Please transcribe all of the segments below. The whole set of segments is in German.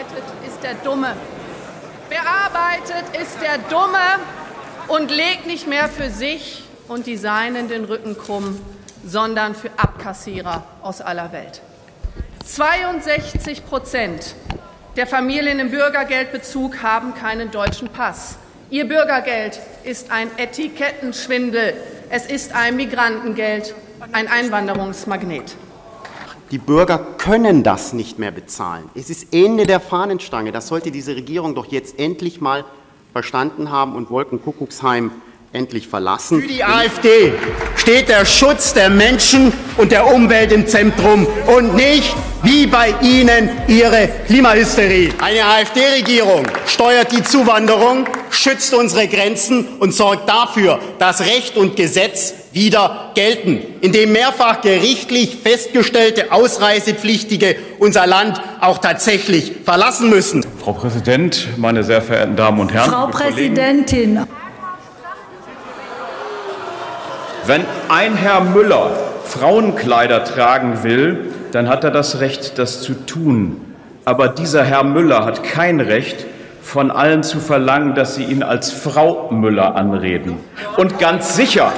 arbeitet, ist der Dumme. Wer arbeitet, ist der Dumme und legt nicht mehr für sich und die Seinen den Rücken krumm, sondern für Abkassierer aus aller Welt. 62% der Familien im Bürgergeldbezug haben keinen deutschen Pass. Ihr Bürgergeld ist ein Etikettenschwindel. Es ist ein Migrantengeld, ein Einwanderungsmagnet. Die Bürger können das nicht mehr bezahlen. Es ist Ende der Fahnenstange. Das sollte diese Regierung doch jetzt endlich mal verstanden haben und Wolkenkuckucksheim endlich verlassen. Für die AfD steht der Schutz der Menschen und der Umwelt im Zentrum und nicht, wie bei Ihnen, Ihre Klimahysterie. Eine AfD-Regierung steuert die Zuwanderung, schützt unsere Grenzen und sorgt dafür, dass Recht und Gesetz wieder gelten, indem mehrfach gerichtlich festgestellte Ausreisepflichtige unser Land auch tatsächlich verlassen müssen. Frau Präsident, meine sehr verehrten Damen und Herren! Frau Präsidentin! Wenn ein Herr Müller Frauenkleider tragen will, dann hat er das Recht, das zu tun. Aber dieser Herr Müller hat kein Recht, von allen zu verlangen, dass sie ihn als Frau Müller anreden. Und ganz sicher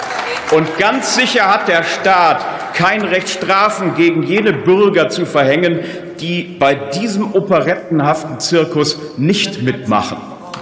hat der Staat kein Recht, Strafen gegen jene Bürger zu verhängen, die bei diesem operettenhaften Zirkus nicht mitmachen.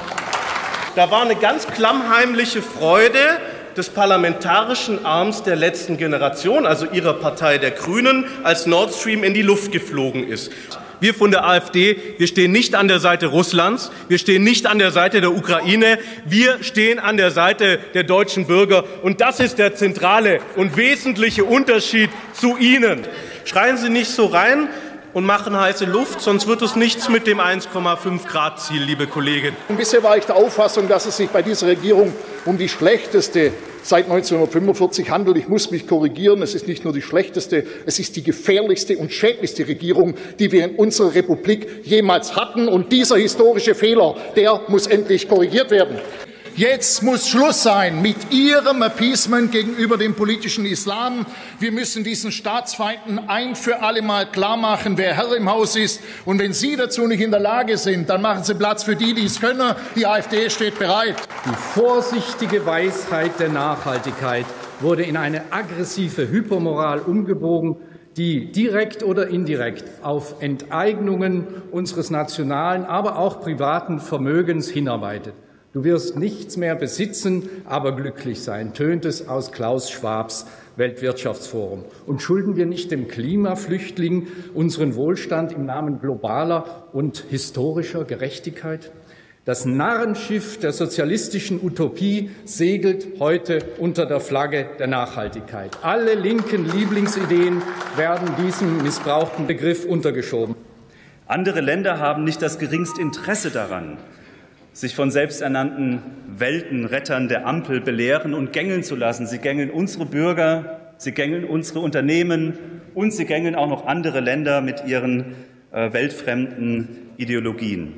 Da war eine ganz klammheimliche Freude des parlamentarischen Arms der letzten Generation, also Ihrer Partei der Grünen, als Nord Stream in die Luft geflogen ist. Wir von der AfD, wir stehen nicht an der Seite Russlands, wir stehen nicht an der Seite der Ukraine, wir stehen an der Seite der deutschen Bürger. Und das ist der zentrale und wesentliche Unterschied zu Ihnen. Schreien Sie nicht so rein und machen heiße Luft, sonst wird es nichts mit dem 1,5-Grad-Ziel, liebe Kollegin. Bisher war ich der Auffassung, dass es sich bei dieser Regierung um die schlechteste seit 1945 handelt. Ich muss mich korrigieren. Es ist nicht nur die schlechteste, es ist die gefährlichste und schädlichste Regierung, die wir in unserer Republik jemals hatten. Und dieser historische Fehler, der muss endlich korrigiert werden. Jetzt muss Schluss sein mit Ihrem Appeasement gegenüber dem politischen Islam. Wir müssen diesen Staatsfeinden ein für alle Mal klarmachen, wer Herr im Haus ist. Und wenn Sie dazu nicht in der Lage sind, dann machen Sie Platz für die, die es können. Die AfD steht bereit. Die vorsichtige Weisheit der Nachhaltigkeit wurde in eine aggressive Hypermoral umgebogen, die direkt oder indirekt auf Enteignungen unseres nationalen, aber auch privaten Vermögens hinarbeitet. Du wirst nichts mehr besitzen, aber glücklich sein, tönt es aus Klaus Schwabs Weltwirtschaftsforum. Und schulden wir nicht dem Klimaflüchtling unseren Wohlstand im Namen globaler und historischer Gerechtigkeit? Das Narrenschiff der sozialistischen Utopie segelt heute unter der Flagge der Nachhaltigkeit. Alle linken Lieblingsideen werden diesem missbrauchten Begriff untergeschoben. Andere Länder haben nicht das geringste Interesse daran, sich von selbsternannten Weltenrettern der Ampel belehren und gängeln zu lassen. Sie gängeln unsere Bürger, sie gängeln unsere Unternehmen und sie gängeln auch noch andere Länder mit ihren weltfremden Ideologien.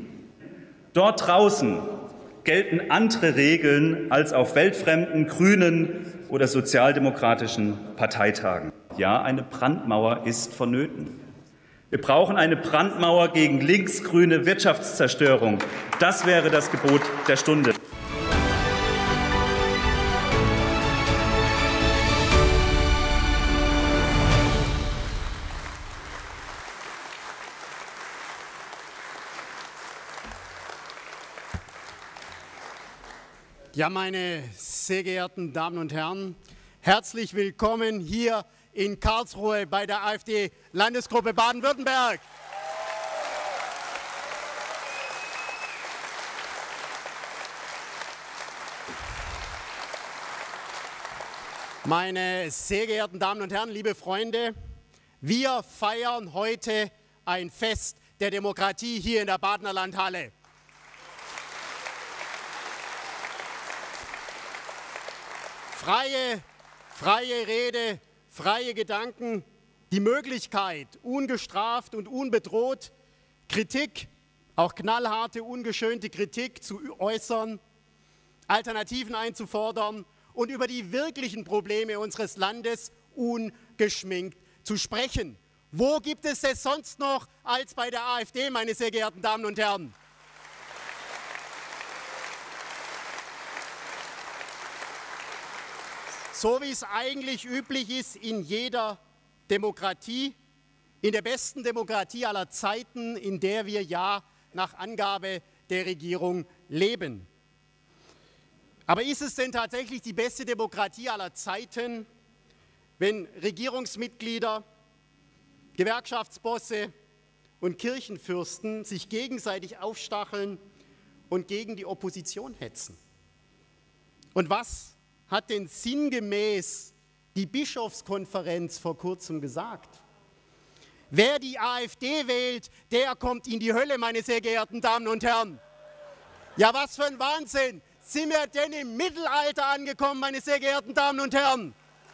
Dort draußen gelten andere Regeln als auf weltfremden, grünen oder sozialdemokratischen Parteitagen. Ja, eine Brandmauer ist vonnöten. Wir brauchen eine Brandmauer gegen linksgrüne Wirtschaftszerstörung. Das wäre das Gebot der Stunde. Ja, meine sehr geehrten Damen und Herren, herzlich willkommen hier in Karlsruhe bei der AfD-Landesgruppe Baden-Württemberg. Meine sehr geehrten Damen und Herren, liebe Freunde, wir feiern heute ein Fest der Demokratie hier in der Badener Landhalle. Freie Rede, freie Gedanken, die Möglichkeit, ungestraft und unbedroht Kritik, auch knallharte, ungeschönte Kritik zu äußern, Alternativen einzufordern und über die wirklichen Probleme unseres Landes ungeschminkt zu sprechen. Wo gibt es das sonst noch als bei der AfD, meine sehr geehrten Damen und Herren? So wie es eigentlich üblich ist in jeder Demokratie, in der besten Demokratie aller Zeiten, in der wir ja nach Angabe der Regierung leben. Aber ist es denn tatsächlich die beste Demokratie aller Zeiten, wenn Regierungsmitglieder, Gewerkschaftsbosse und Kirchenfürsten sich gegenseitig aufstacheln und gegen die Opposition hetzen? Und was hat denn sinngemäß die Bischofskonferenz vor kurzem gesagt? Wer die AfD wählt, der kommt in die Hölle, meine sehr geehrten Damen und Herren. Ja, was für ein Wahnsinn! Sind wir denn im Mittelalter angekommen, meine sehr geehrten Damen und Herren?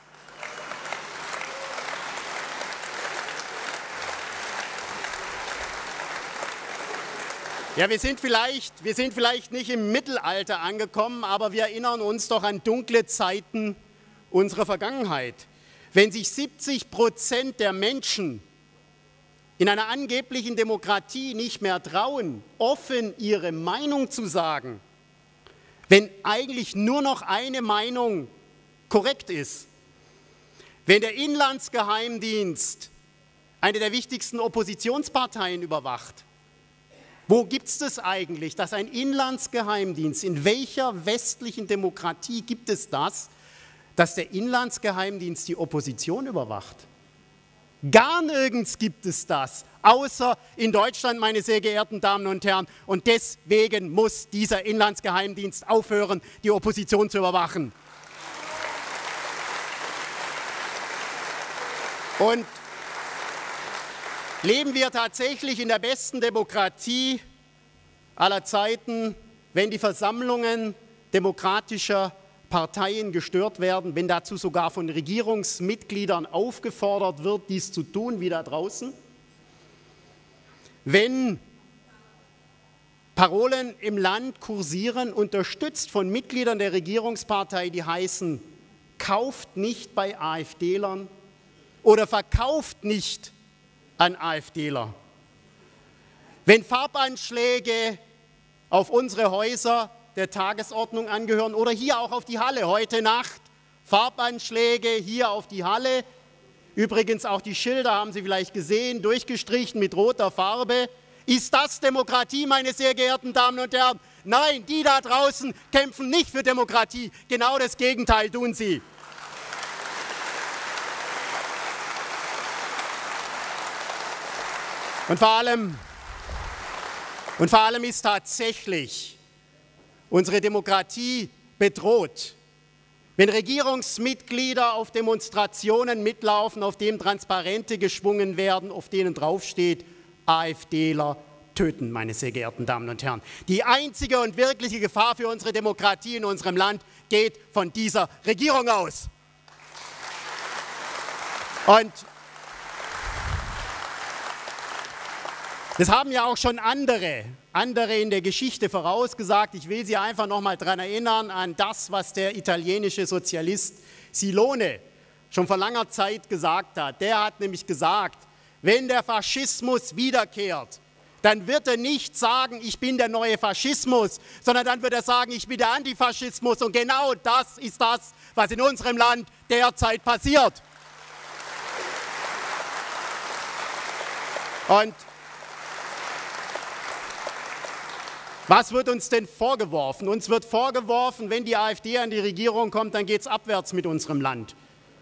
Ja, wir sind vielleicht nicht im Mittelalter angekommen, aber wir erinnern uns doch an dunkle Zeiten unserer Vergangenheit. Wenn sich 70% der Menschen in einer angeblichen Demokratie nicht mehr trauen, offen ihre Meinung zu sagen, wenn eigentlich nur noch eine Meinung korrekt ist, wenn der Inlandsgeheimdienst eine der wichtigsten Oppositionsparteien überwacht, wo gibt es das eigentlich, dass ein Inlandsgeheimdienst, in welcher westlichen Demokratie gibt es das, dass der Inlandsgeheimdienst die Opposition überwacht? Gar nirgends gibt es das, außer in Deutschland, meine sehr geehrten Damen und Herren. Und deswegen muss dieser Inlandsgeheimdienst aufhören, die Opposition zu überwachen. Und leben wir tatsächlich in der besten Demokratie aller Zeiten, wenn die Versammlungen demokratischer Parteien gestört werden, wenn dazu sogar von Regierungsmitgliedern aufgefordert wird, dies zu tun, wie da draußen? Wenn Parolen im Land kursieren, unterstützt von Mitgliedern der Regierungspartei, die heißen, kauft nicht bei AfDlern oder verkauft nicht an AfDler. Wenn Farbanschläge auf unsere Häuser der Tagesordnung angehören oder hier auch auf die Halle heute Nacht, Farbanschläge hier auf die Halle, übrigens auch die Schilder haben Sie vielleicht gesehen, durchgestrichen mit roter Farbe. Ist das Demokratie, meine sehr geehrten Damen und Herren? Nein, die da draußen kämpfen nicht für Demokratie, genau das Gegenteil tun sie. Und vor allem ist tatsächlich unsere Demokratie bedroht, wenn Regierungsmitglieder auf Demonstrationen mitlaufen, auf denen Transparente geschwungen werden, auf denen draufsteht, AfDler töten, meine sehr geehrten Damen und Herren. Die einzige und wirkliche Gefahr für unsere Demokratie in unserem Land geht von dieser Regierung aus. Und das haben ja auch schon andere in der Geschichte vorausgesagt. Ich will Sie einfach noch mal daran erinnern, an das, was der italienische Sozialist Silone schon vor langer Zeit gesagt hat. Der hat nämlich gesagt, wenn der Faschismus wiederkehrt, dann wird er nicht sagen, ich bin der neue Faschismus, sondern dann wird er sagen, ich bin der Antifaschismus. Und genau das ist das, was in unserem Land derzeit passiert. Und was wird uns denn vorgeworfen? Uns wird vorgeworfen, wenn die AfD an die Regierung kommt, dann geht es abwärts mit unserem Land.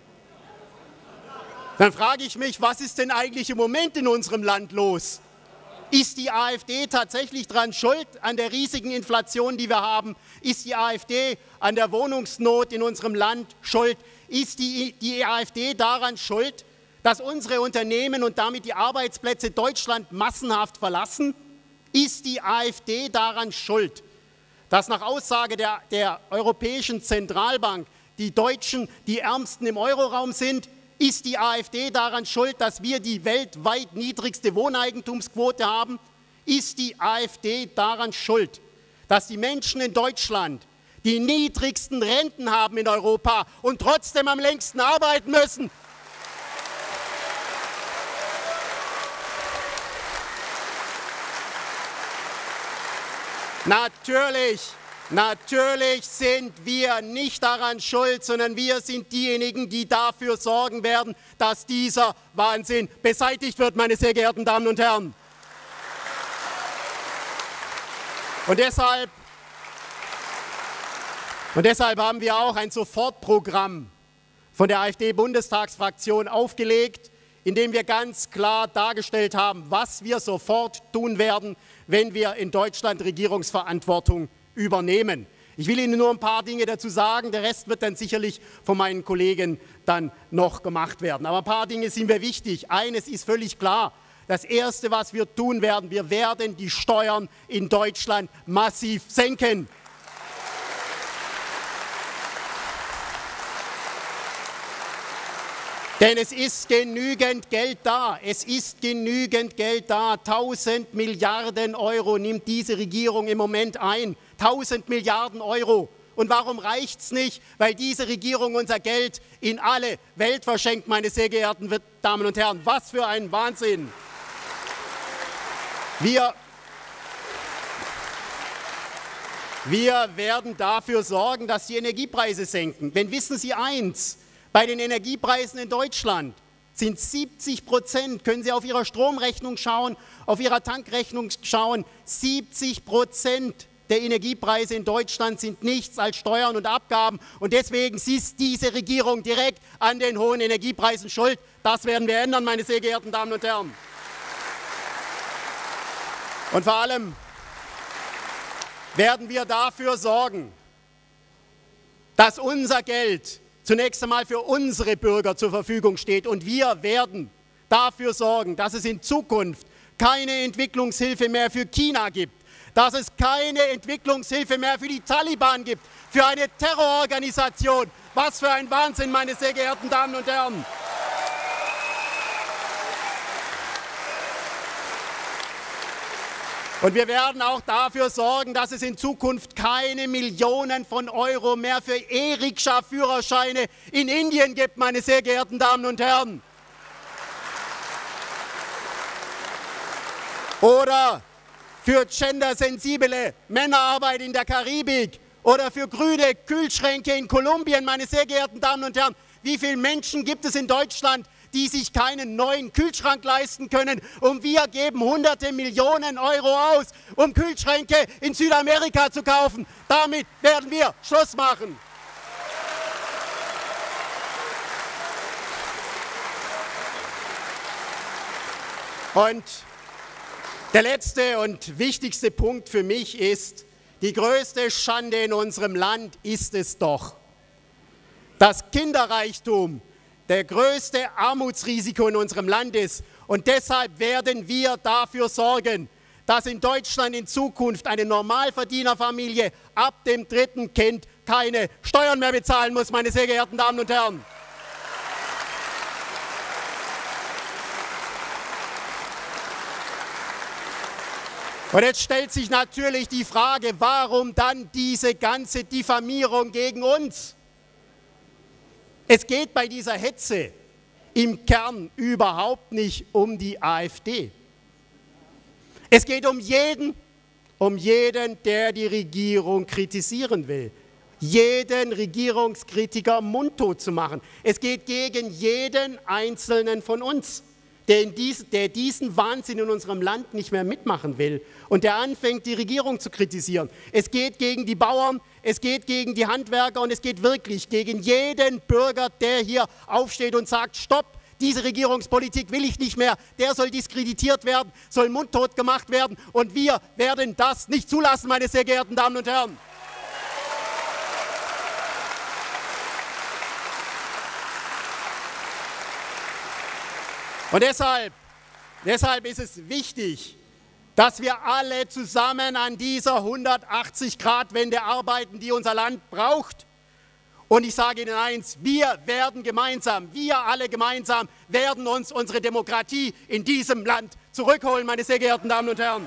Dann frage ich mich, was ist denn eigentlich im Moment in unserem Land los? Ist die AfD tatsächlich daran schuld, an der riesigen Inflation, die wir haben? Ist die AfD an der Wohnungsnot in unserem Land schuld? Ist die AfD daran schuld, dass unsere Unternehmen und damit die Arbeitsplätze Deutschland massenhaft verlassen? Ist die AfD daran schuld, dass nach Aussage der Europäischen Zentralbank die Deutschen die Ärmsten im Euroraum sind? Ist die AfD daran schuld, dass wir die weltweit niedrigste Wohneigentumsquote haben? Ist die AfD daran schuld, dass die Menschen in Deutschland die niedrigsten Renten haben in Europa und trotzdem am längsten arbeiten müssen? Natürlich sind wir nicht daran schuld, sondern wir sind diejenigen, die dafür sorgen werden, dass dieser Wahnsinn beseitigt wird, meine sehr geehrten Damen und Herren. Und deshalb haben wir auch ein Sofortprogramm von der AfD-Bundestagsfraktion aufgelegt, in dem wir ganz klar dargestellt haben, was wir sofort tun werden, wenn wir in Deutschland Regierungsverantwortung übernehmen. Ich will Ihnen nur ein paar Dinge dazu sagen, der Rest wird dann sicherlich von meinen Kollegen dann noch gemacht werden. Aber ein paar Dinge sind mir wichtig. Eines ist völlig klar. Das Erste, was wir tun werden, wir werden die Steuern in Deutschland massiv senken. Denn es ist genügend Geld da. Es ist genügend Geld da. 1000 Milliarden Euro nimmt diese Regierung im Moment ein. 1000 Milliarden Euro. Und warum reicht es nicht? Weil diese Regierung unser Geld in alle Welt verschenkt, meine sehr geehrten Damen und Herren. Was für ein Wahnsinn! Wir werden dafür sorgen, dass die Energiepreise sinken. Denn wissen Sie eins, bei den Energiepreisen in Deutschland sind 70%, können Sie auf Ihrer Stromrechnung schauen, auf Ihrer Tankrechnung schauen, 70% der Energiepreise in Deutschland sind nichts als Steuern und Abgaben. Und deswegen ist diese Regierung direkt an den hohen Energiepreisen schuld. Das werden wir ändern, meine sehr geehrten Damen und Herren. Und vor allem werden wir dafür sorgen, dass unser Geld zunächst einmal für unsere Bürger zur Verfügung steht. Und wir werden dafür sorgen, dass es in Zukunft keine Entwicklungshilfe mehr für China gibt, dass es keine Entwicklungshilfe mehr für die Taliban gibt, für eine Terrororganisation. Was für ein Wahnsinn, meine sehr geehrten Damen und Herren. Und wir werden auch dafür sorgen, dass es in Zukunft keine Millionen von Euro mehr für E-Rikscha-Führerscheine in Indien gibt, meine sehr geehrten Damen und Herren. Oder für gendersensible Männerarbeit in der Karibik oder für grüne Kühlschränke in Kolumbien, meine sehr geehrten Damen und Herren. Wie viele Menschen gibt es in Deutschland, die sich keinen neuen Kühlschrank leisten können, und wir geben hunderte Millionen Euro aus, um Kühlschränke in Südamerika zu kaufen. Damit werden wir Schluss machen. Und der letzte und wichtigste Punkt für mich ist, die größte Schande in unserem Land ist es doch, dass Kinderreichtum der größte Armutsrisiko in unserem Land ist. Und deshalb werden wir dafür sorgen, dass in Deutschland in Zukunft eine Normalverdienerfamilie ab dem 3. Kind keine Steuern mehr bezahlen muss, meine sehr geehrten Damen und Herren. Und jetzt stellt sich natürlich die Frage, warum dann diese ganze Diffamierung gegen uns? Es geht bei dieser Hetze im Kern überhaupt nicht um die AfD. Es geht um jeden, der die Regierung kritisieren will. Jeden Regierungskritiker mundtot zu machen. Es geht gegen jeden Einzelnen von uns, der diesen Wahnsinn in unserem Land nicht mehr mitmachen will und der anfängt, die Regierung zu kritisieren. Es geht gegen die Bauern, es geht gegen die Handwerker und es geht wirklich gegen jeden Bürger, der hier aufsteht und sagt, stopp, diese Regierungspolitik will ich nicht mehr, der soll diskreditiert werden, soll mundtot gemacht werden, und wir werden das nicht zulassen, meine sehr geehrten Damen und Herren. Und deshalb ist es wichtig, dass wir alle zusammen an dieser 180-Grad-Wende arbeiten, die unser Land braucht. Und ich sage Ihnen eins, wir alle gemeinsam werden uns unsere Demokratie in diesem Land zurückholen, meine sehr geehrten Damen und Herren.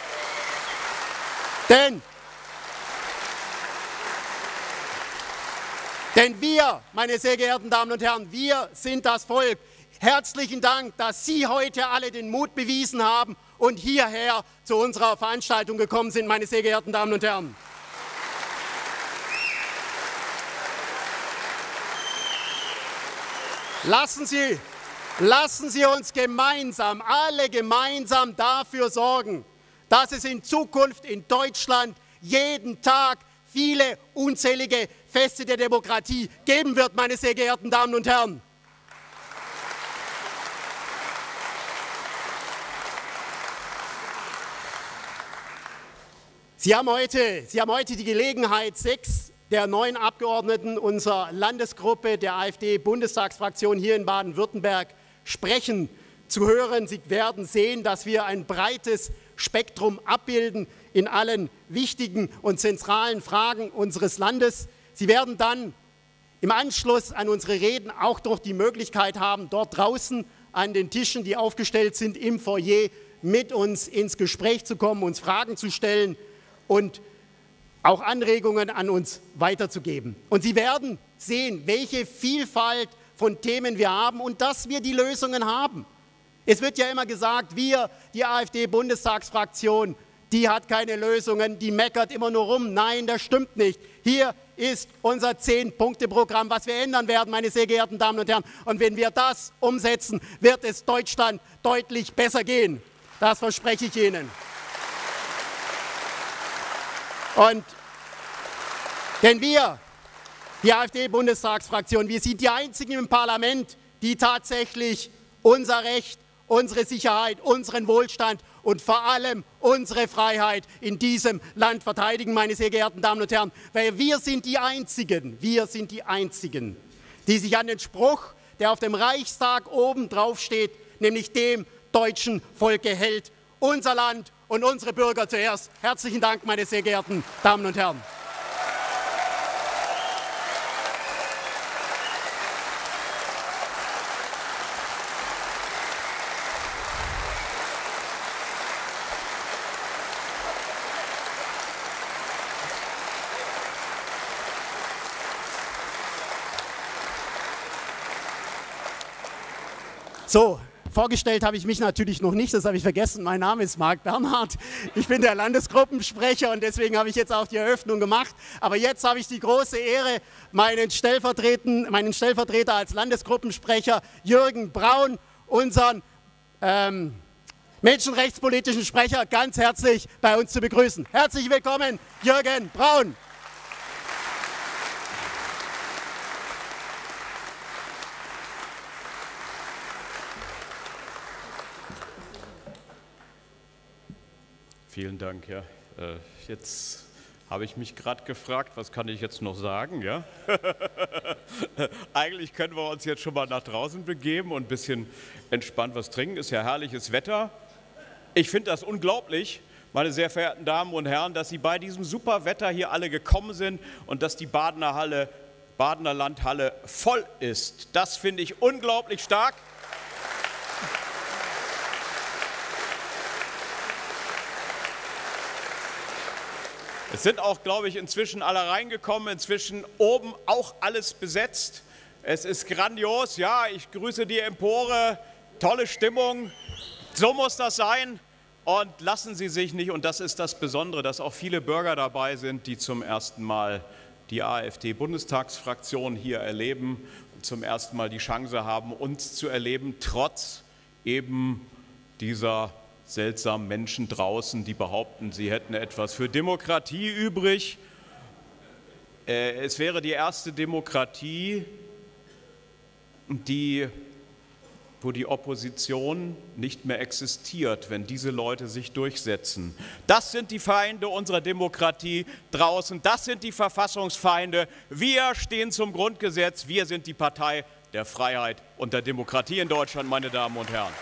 Denn wir, meine sehr geehrten Damen und Herren, wir sind das Volk. Herzlichen Dank, dass Sie heute alle den Mut bewiesen haben, und hierher zu unserer Veranstaltung gekommen sind, meine sehr geehrten Damen und Herren. Lassen Sie uns gemeinsam, alle gemeinsam dafür sorgen, dass es in Zukunft in Deutschland jeden Tag viele unzählige Feste der Demokratie geben wird, meine sehr geehrten Damen und Herren. Sie haben heute die Gelegenheit, 6 der 9 Abgeordneten unserer Landesgruppe der AfD-Bundestagsfraktion hier in Baden-Württemberg sprechen zu hören. Sie werden sehen, dass wir ein breites Spektrum abbilden in allen wichtigen und zentralen Fragen unseres Landes. Sie werden dann im Anschluss an unsere Reden auch noch die Möglichkeit haben, dort draußen an den Tischen, die aufgestellt sind im Foyer, mit uns ins Gespräch zu kommen, uns Fragen zu stellen und auch Anregungen an uns weiterzugeben. Und Sie werden sehen, welche Vielfalt von Themen wir haben und dass wir die Lösungen haben. Es wird ja immer gesagt, wir, die AfD-Bundestagsfraktion, die hat keine Lösungen, die meckert immer nur rum. Nein, das stimmt nicht. Hier ist unser 10-Punkte-Programm, was wir ändern werden, meine sehr geehrten Damen und Herren. Und wenn wir das umsetzen, wird es Deutschland deutlich besser gehen. Das verspreche ich Ihnen. Denn wir, die AfD-Bundestagsfraktion, wir sind die Einzigen im Parlament, die tatsächlich unser Recht, unsere Sicherheit, unseren Wohlstand und vor allem unsere Freiheit in diesem Land verteidigen, meine sehr geehrten Damen und Herren. Weil wir sind die Einzigen, die sich an den Spruch, der auf dem Reichstag oben drauf steht, nämlich dem deutschen Volke hält. Unser Land und unsere Bürger zuerst. Herzlichen Dank, meine sehr geehrten Damen und Herren. So, vorgestellt habe ich mich natürlich noch nicht, das habe ich vergessen. Mein Name ist Marc Bernhard, ich bin der Landesgruppensprecher und deswegen habe ich jetzt auch die Eröffnung gemacht. Aber jetzt habe ich die große Ehre, meinen Stellvertreter als Landesgruppensprecher Jürgen Braun, unseren menschenrechtspolitischen Sprecher, ganz herzlich bei uns zu begrüßen. Herzlich willkommen, Jürgen Braun. Vielen Dank. Ja. Jetzt habe ich mich gerade gefragt, was kann ich jetzt noch sagen? Ja? Eigentlich können wir uns jetzt schon mal nach draußen begeben und ein bisschen entspannt was trinken. Ist ja herrliches Wetter. Ich finde das unglaublich, meine sehr verehrten Damen und Herren, dass Sie bei diesem super Wetter hier alle gekommen sind und dass die Badener Landhalle voll ist. Das finde ich unglaublich stark. Es sind auch, glaube ich, inzwischen alle reingekommen, inzwischen oben auch alles besetzt. Es ist grandios, ja, ich grüße die Empore, tolle Stimmung, so muss das sein. Und lassen Sie sich nicht, und das ist das Besondere, dass auch viele Bürger dabei sind, die zum ersten Mal die AfD-Bundestagsfraktion hier erleben und zum ersten Mal die Chance haben, uns zu erleben, trotz eben dieser seltsamen Menschen draußen, die behaupten, sie hätten etwas für Demokratie übrig. Es wäre die erste Demokratie, wo die Opposition nicht mehr existiert, wenn diese Leute sich durchsetzen. Das sind die Feinde unserer Demokratie draußen, das sind die Verfassungsfeinde. Wir stehen zum Grundgesetz, wir sind die Partei der Freiheit und der Demokratie in Deutschland, meine Damen und Herren.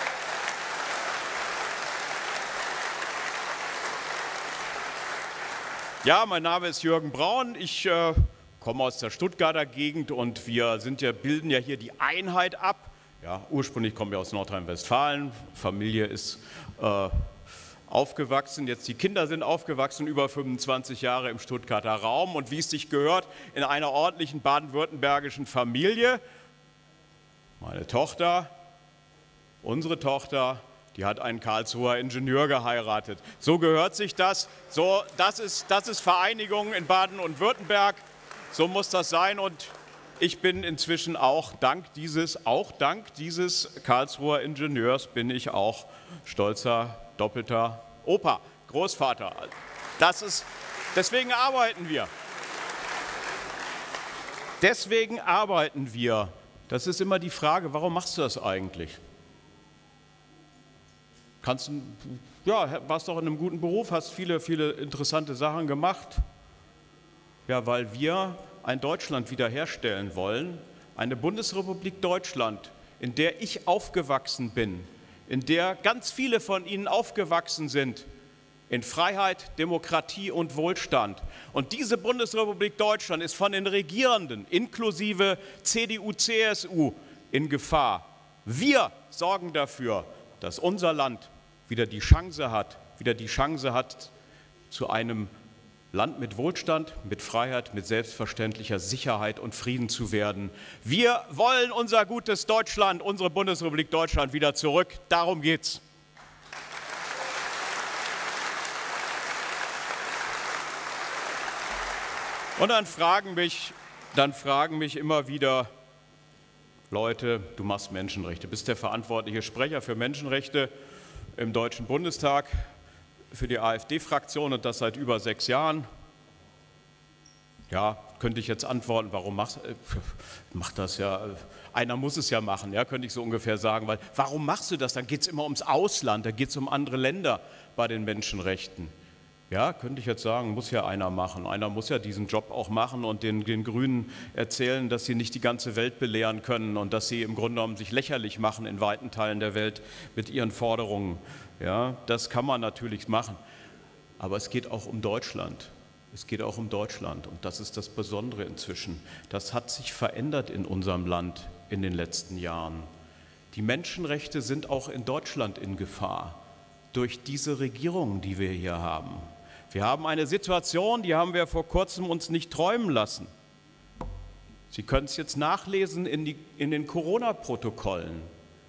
Ja, mein Name ist Jürgen Braun, ich komme aus der Stuttgarter Gegend und wir bilden ja hier die Einheit ab. Ja, ursprünglich kommen wir aus Nordrhein-Westfalen, Familie ist aufgewachsen, jetzt die Kinder sind aufgewachsen, über 25 Jahre im Stuttgarter Raum und wie es sich gehört, in einer ordentlichen baden-württembergischen Familie. Meine Tochter, unsere Tochter, die hat einen Karlsruher Ingenieur geheiratet. So gehört sich das. So, das ist Vereinigung in Baden und Württemberg. So muss das sein. Und ich bin inzwischen auch dank dieses Karlsruher Ingenieurs bin ich auch stolzer doppelter Opa, Großvater. Deswegen arbeiten wir. Deswegen arbeiten wir. Das ist immer die Frage, warum machst du das eigentlich? Warst doch in einem guten Beruf, hast viele, viele interessante Sachen gemacht. Ja, weil wir ein Deutschland wiederherstellen wollen, eine Bundesrepublik Deutschland, in der ich aufgewachsen bin, in der ganz viele von Ihnen aufgewachsen sind, in Freiheit, Demokratie und Wohlstand. Und diese Bundesrepublik Deutschland ist von den Regierenden, inklusive CDU, CSU, in Gefahr. Wir sorgen dafür, dass unser Land wieder die Chance hat zu einem Land mit Wohlstand, mit Freiheit, mit selbstverständlicher Sicherheit und Frieden zu werden. Wir wollen unser gutes Deutschland, unsere Bundesrepublik Deutschland wieder zurück. Darum geht's. Und dann fragen mich immer wieder Leute, du machst Menschenrechte, bist der verantwortliche Sprecher für Menschenrechte im Deutschen Bundestag, für die AfD-Fraktion und das seit über 6 Jahren. Ja, könnte ich jetzt antworten, warum macht das ja, einer muss es ja machen, ja, könnte ich so ungefähr sagen, weil warum machst du das? Dann geht es immer ums Ausland, da geht es um andere Länder bei den Menschenrechten. Ja, könnte ich jetzt sagen, muss ja einer machen. Einer muss ja diesen Job auch machen und den Grünen erzählen, dass sie nicht die ganze Welt belehren können und dass sie im Grunde genommen sich lächerlich machen in weiten Teilen der Welt mit ihren Forderungen. Ja, das kann man natürlich machen. Aber es geht auch um Deutschland. Es geht auch um Deutschland und das ist das Besondere inzwischen. Das hat sich verändert in unserem Land in den letzten Jahren. Die Menschenrechte sind auch in Deutschland in Gefahr durch diese Regierung, die wir hier haben. Wir haben eine Situation, die haben wir vor kurzem uns nicht träumen lassen. Sie können es jetzt nachlesen in den Corona-Protokollen.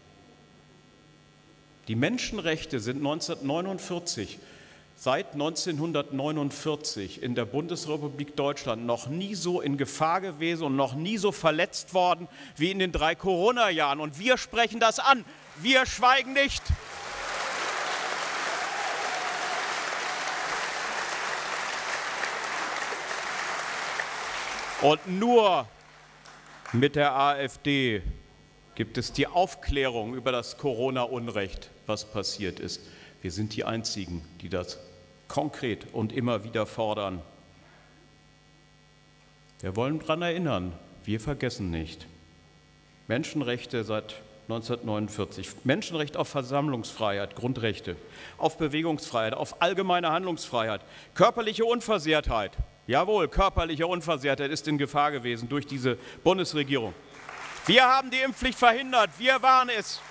Die Menschenrechte sind seit 1949 in der Bundesrepublik Deutschland noch nie so in Gefahr gewesen und noch nie so verletzt worden wie in den 3 Corona-Jahren. Und wir sprechen das an. Wir schweigen nicht. Und nur mit der AfD gibt es die Aufklärung über das Corona-Unrecht, was passiert ist. Wir sind die Einzigen, die das konkret und immer wieder fordern. Wir wollen daran erinnern, wir vergessen nicht. Menschenrechte seit 1949, Menschenrecht auf Versammlungsfreiheit, Grundrechte, auf Bewegungsfreiheit, auf allgemeine Handlungsfreiheit, körperliche Unversehrtheit. Jawohl, körperliche Unversehrtheit ist in Gefahr gewesen durch diese Bundesregierung. Wir haben die Impfpflicht verhindert, wir waren es.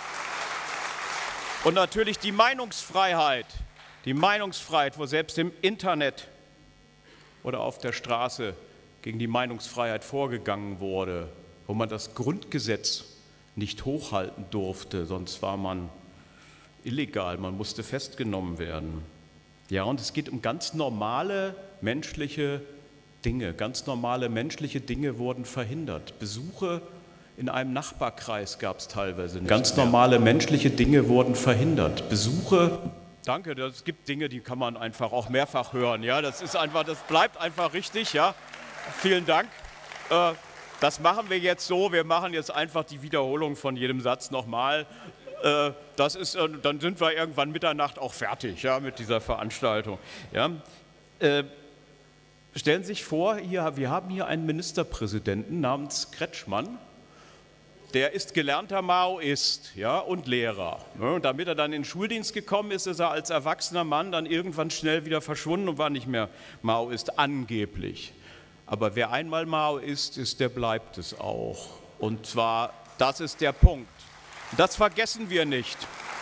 Und natürlich die Meinungsfreiheit, wo selbst im Internet oder auf der Straße gegen die Meinungsfreiheit vorgegangen wurde, wo man das Grundgesetz nicht hochhalten durfte, sonst war man illegal, man musste festgenommen werden. Ja, und es geht um ganz normale menschliche Dinge. Ganz normale menschliche Dinge wurden verhindert. Besuche in einem Nachbarkreis gab es teilweise nicht. Ganz normale menschliche Dinge wurden verhindert. Besuche. Danke, es gibt Dinge, die kann man einfach auch mehrfach hören. Ja, das bleibt einfach richtig. Ja, vielen Dank. Das machen wir jetzt so. Wir machen jetzt einfach die Wiederholung von jedem Satz nochmal. Dann sind wir irgendwann Mitternacht auch fertig, ja, mit dieser Veranstaltung. Ja. Stellen Sie sich vor, wir haben hier einen Ministerpräsidenten namens Kretschmann, der ist gelernter Maoist, ja, und Lehrer. Ja, und damit er dann in den Schuldienst gekommen ist, ist er als erwachsener Mann dann irgendwann schnell wieder verschwunden und war nicht mehr Maoist, angeblich. Aber wer einmal Maoist ist, der bleibt es auch. Und zwar, das ist der Punkt. Das vergessen wir nicht.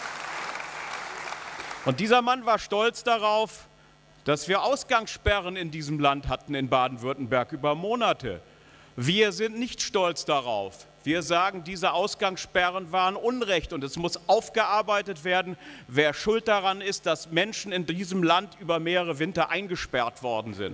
Und dieser Mann war stolz darauf, dass wir Ausgangssperren in diesem Land hatten, in Baden-Württemberg, über Monate. Wir sind nicht stolz darauf. Wir sagen, diese Ausgangssperren waren Unrecht und es muss aufgearbeitet werden, wer schuld daran ist, dass Menschen in diesem Land über mehrere Winter eingesperrt worden sind.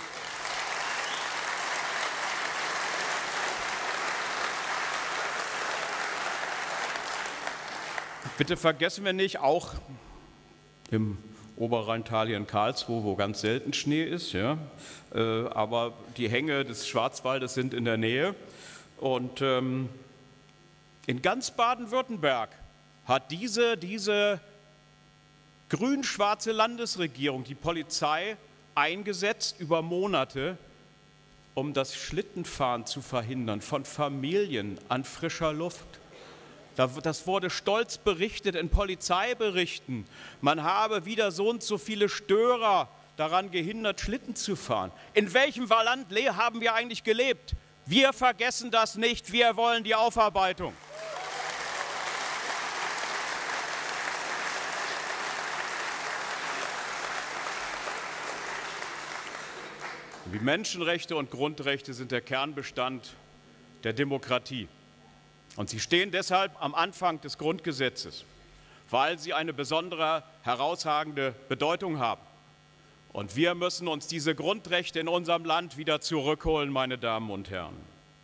Bitte vergessen wir nicht, auch im Oberrheintal hier in Karlsruhe, wo ganz selten Schnee ist, ja, aber die Hänge des Schwarzwaldes sind in der Nähe. Und in ganz Baden-Württemberg hat diese grün-schwarze Landesregierung die Polizei eingesetzt über Monate, um das Schlittenfahren zu verhindern von Familien an frischer Luft. Das wurde stolz berichtet in Polizeiberichten. Man habe wieder so und so viele Störer daran gehindert, Schlitten zu fahren. In welchem Land haben wir eigentlich gelebt? Wir vergessen das nicht, wir wollen die Aufarbeitung. Die Menschenrechte und Grundrechte sind der Kernbestand der Demokratie. Und sie stehen deshalb am Anfang des Grundgesetzes, weil sie eine besondere, herausragende Bedeutung haben. Und wir müssen uns diese Grundrechte in unserem Land wieder zurückholen, meine Damen und Herren.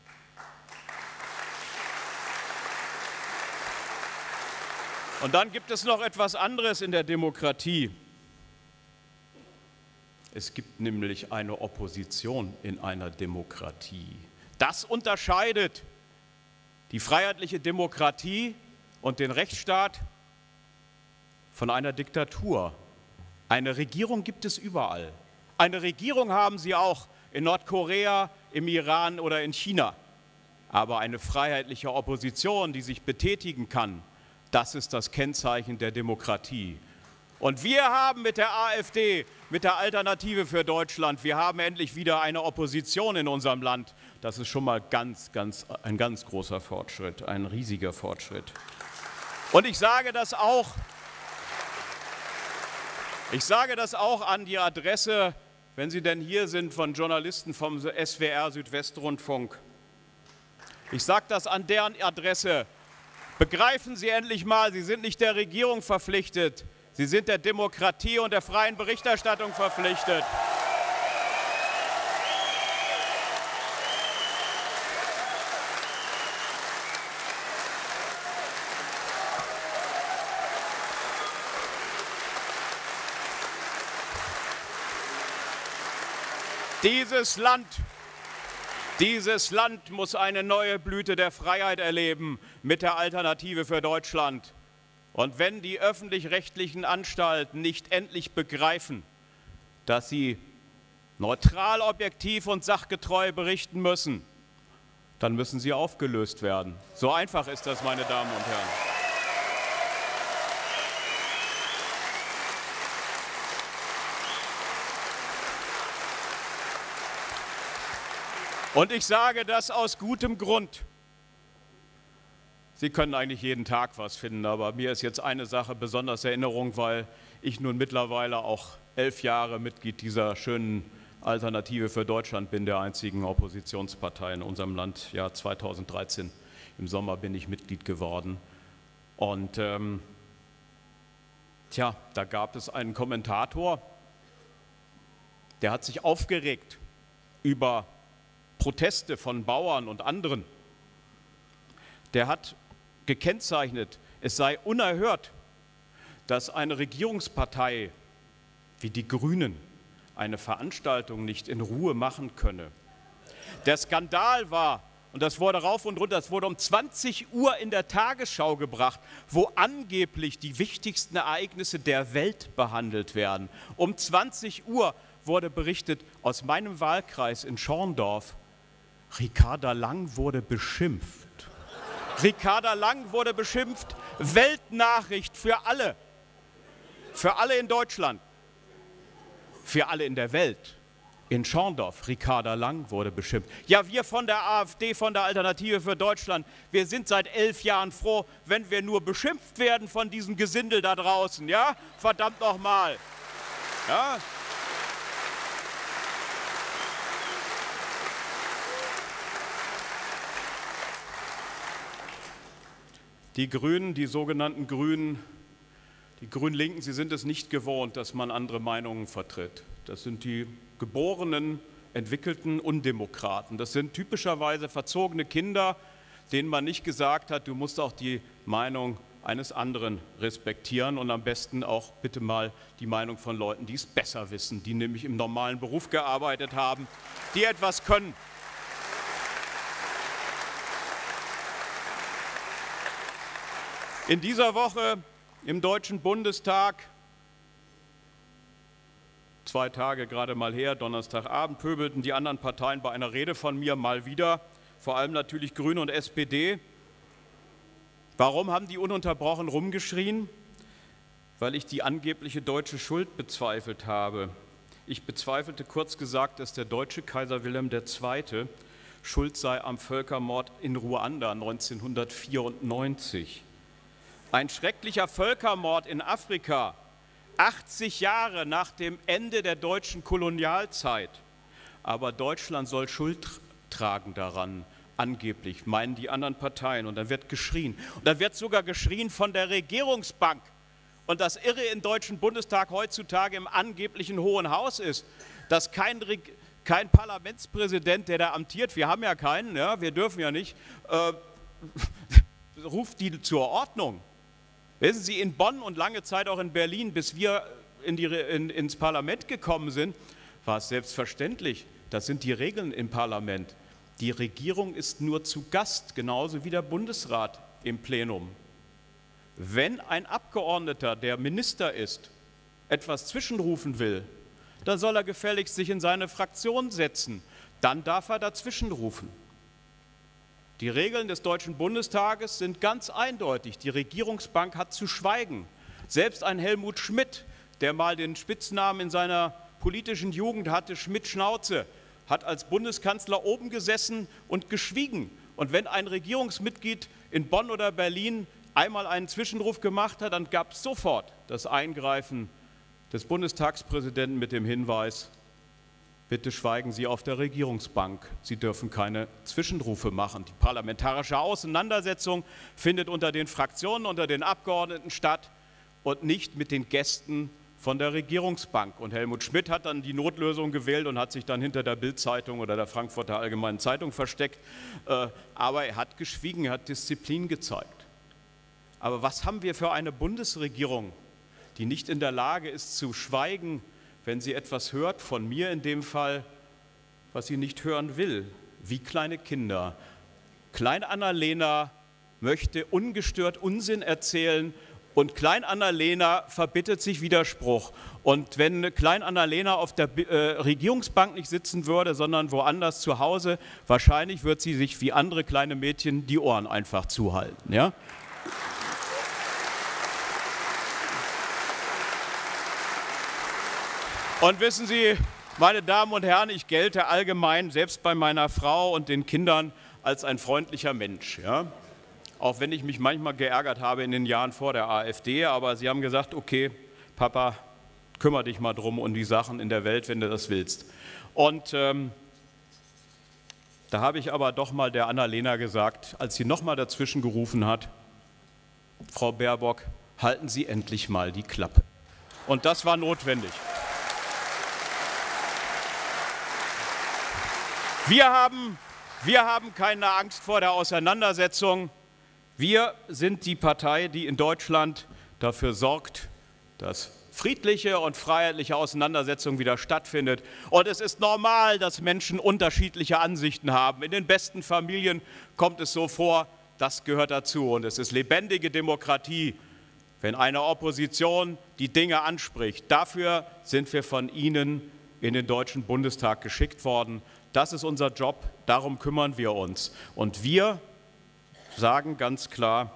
Und dann gibt es noch etwas anderes in der Demokratie. Es gibt nämlich eine Opposition in einer Demokratie. Das unterscheidet die freiheitliche Demokratie und den Rechtsstaat von einer Diktatur. Eine Regierung gibt es überall. Eine Regierung haben Sie auch in Nordkorea, im Iran oder in China. Aber eine freiheitliche Opposition, die sich betätigen kann, das ist das Kennzeichen der Demokratie. Und wir haben mit der AfD, mit der Alternative für Deutschland, wir haben endlich wieder eine Opposition in unserem Land. Das ist schon mal ein ganz großer Fortschritt, ein riesiger Fortschritt. Und ich sage das auch an die Adresse, wenn Sie denn hier sind, von Journalisten vom SWR Südwestrundfunk. Ich sage das an deren Adresse. Begreifen Sie endlich mal, Sie sind nicht der Regierung verpflichtet. Sie sind der Demokratie und der freien Berichterstattung verpflichtet. Dieses Land muss eine neue Blüte der Freiheit erleben mit der Alternative für Deutschland. Und wenn die öffentlich-rechtlichen Anstalten nicht endlich begreifen, dass sie neutral, objektiv und sachgetreu berichten müssen, dann müssen sie aufgelöst werden. So einfach ist das, meine Damen und Herren. Und ich sage das aus gutem Grund. Sie können eigentlich jeden Tag was finden, aber mir ist jetzt eine Sache besonders in Erinnerung, weil ich nun mittlerweile auch 11 Jahre Mitglied dieser schönen Alternative für Deutschland bin, der einzigen Oppositionspartei in unserem Land. Ja, 2013 im Sommer bin ich Mitglied geworden. Und da gab es einen Kommentator, der hat sich aufgeregt über Proteste von Bauern und anderen. Der hat gekennzeichnet, es sei unerhört, dass eine Regierungspartei wie die Grünen eine Veranstaltung nicht in Ruhe machen könne. Der Skandal war, und das wurde rauf und runter, das wurde um 20 Uhr in der Tagesschau gebracht, wo angeblich die wichtigsten Ereignisse der Welt behandelt werden. Um 20 Uhr wurde berichtet aus meinem Wahlkreis in Schorndorf, Ricarda Lang wurde beschimpft. Ricarda Lang wurde beschimpft, Weltnachricht für alle in Deutschland, für alle in der Welt. In Schorndorf, Ricarda Lang wurde beschimpft. Ja, wir von der AfD, von der Alternative für Deutschland, wir sind seit 11 Jahren froh, wenn wir nur beschimpft werden von diesem Gesindel da draußen, ja? Verdammt nochmal. Ja? Die Grünen, die sogenannten Grünen, die Grün-Linken, sie sind es nicht gewohnt, dass man andere Meinungen vertritt. Das sind die geborenen, entwickelten Undemokraten. Das sind typischerweise verzogene Kinder, denen man nicht gesagt hat, du musst auch die Meinung eines anderen respektieren und am besten auch bitte mal die Meinung von Leuten, die es besser wissen, die nämlich im normalen Beruf gearbeitet haben, die etwas können. In dieser Woche im Deutschen Bundestag, 2 Tage gerade mal her, Donnerstagabend, pöbelten die anderen Parteien bei einer Rede von mir mal wieder, vor allem natürlich Grüne und SPD. Warum haben die ununterbrochen rumgeschrien? Weil ich die angebliche deutsche Schuld bezweifelt habe. Ich bezweifelte kurz gesagt, dass der deutsche Kaiser Wilhelm II. Schuld sei am Völkermord in Ruanda 1994. Ein schrecklicher Völkermord in Afrika, 80 Jahre nach dem Ende der deutschen Kolonialzeit. Aber Deutschland soll Schuld tragen daran, angeblich, meinen die anderen Parteien. Und dann wird geschrien. Und dann wird sogar geschrien von der Regierungsbank. Und das Irre im Deutschen Bundestag heutzutage im angeblichen Hohen Haus ist, dass kein Parlamentspräsident, der da amtiert, wir haben ja keinen, ja, wir dürfen ja nicht, ruft die zur Ordnung. Wissen Sie, in Bonn und lange Zeit auch in Berlin, bis wir ins Parlament gekommen sind, war es selbstverständlich. Das sind die Regeln im Parlament. Die Regierung ist nur zu Gast, genauso wie der Bundesrat im Plenum. Wenn ein Abgeordneter, der Minister ist, etwas zwischenrufen will, dann soll er gefälligst sich in seine Fraktion setzen. Dann darf er dazwischenrufen. Die Regeln des Deutschen Bundestages sind ganz eindeutig. Die Regierungsbank hat zu schweigen. Selbst ein Helmut Schmidt, der mal den Spitznamen in seiner politischen Jugend hatte, Schmidt-Schnauze, hat als Bundeskanzler oben gesessen und geschwiegen. Und wenn ein Regierungsmitglied in Bonn oder Berlin einmal einen Zwischenruf gemacht hat, dann gab es sofort das Eingreifen des Bundestagspräsidenten mit dem Hinweis, bitte schweigen Sie auf der Regierungsbank. Sie dürfen keine Zwischenrufe machen. Die parlamentarische Auseinandersetzung findet unter den Fraktionen, unter den Abgeordneten statt und nicht mit den Gästen von der Regierungsbank. Und Helmut Schmidt hat dann die Notlösung gewählt und hat sich dann hinter der Bild-Zeitung oder der Frankfurter Allgemeinen Zeitung versteckt. Aber er hat geschwiegen, er hat Disziplin gezeigt. Aber was haben wir für eine Bundesregierung, die nicht in der Lage ist zu schweigen, wenn sie etwas hört, von mir in dem Fall, was sie nicht hören will, wie kleine Kinder. Klein-Annalena möchte ungestört Unsinn erzählen und Klein-Annalena verbittet sich Widerspruch. Und wenn Klein-Annalena auf der Regierungsbank nicht sitzen würde, sondern woanders zu Hause, wahrscheinlich wird sie sich wie andere kleine Mädchen die Ohren einfach zuhalten. Ja? Und wissen Sie, meine Damen und Herren, ich gelte allgemein, selbst bei meiner Frau und den Kindern, als ein freundlicher Mensch. Ja? Auch wenn ich mich manchmal geärgert habe in den Jahren vor der AfD, aber sie haben gesagt, okay, Papa, kümmere dich mal drum um die Sachen in der Welt, wenn du das willst. Und da habe ich aber doch mal der Annalena gesagt, als sie noch mal dazwischen gerufen hat, Frau Baerbock, halten Sie endlich mal die Klappe. Und das war notwendig. Wir haben keine Angst vor der Auseinandersetzung. Wir sind die Partei, die in Deutschland dafür sorgt, dass friedliche und freiheitliche Auseinandersetzung wieder stattfindet. Und es ist normal, dass Menschen unterschiedliche Ansichten haben. In den besten Familien kommt es so vor, das gehört dazu. Und es ist lebendige Demokratie, wenn eine Opposition die Dinge anspricht. Dafür sind wir von Ihnen in den Deutschen Bundestag geschickt worden. Das ist unser Job, darum kümmern wir uns. Und wir sagen ganz klar,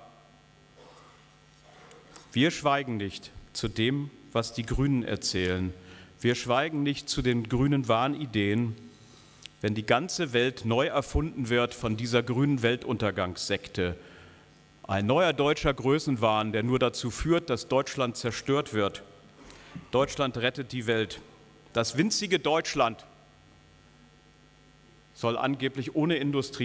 wir schweigen nicht zu dem, was die Grünen erzählen. Wir schweigen nicht zu den grünen Wahnideen, wenn die ganze Welt neu erfunden wird von dieser grünen Weltuntergangssekte. Ein neuer deutscher Größenwahn, der nur dazu führt, dass Deutschland zerstört wird. Deutschland rettet die Welt. Das winzige Deutschland soll angeblich ohne Industrie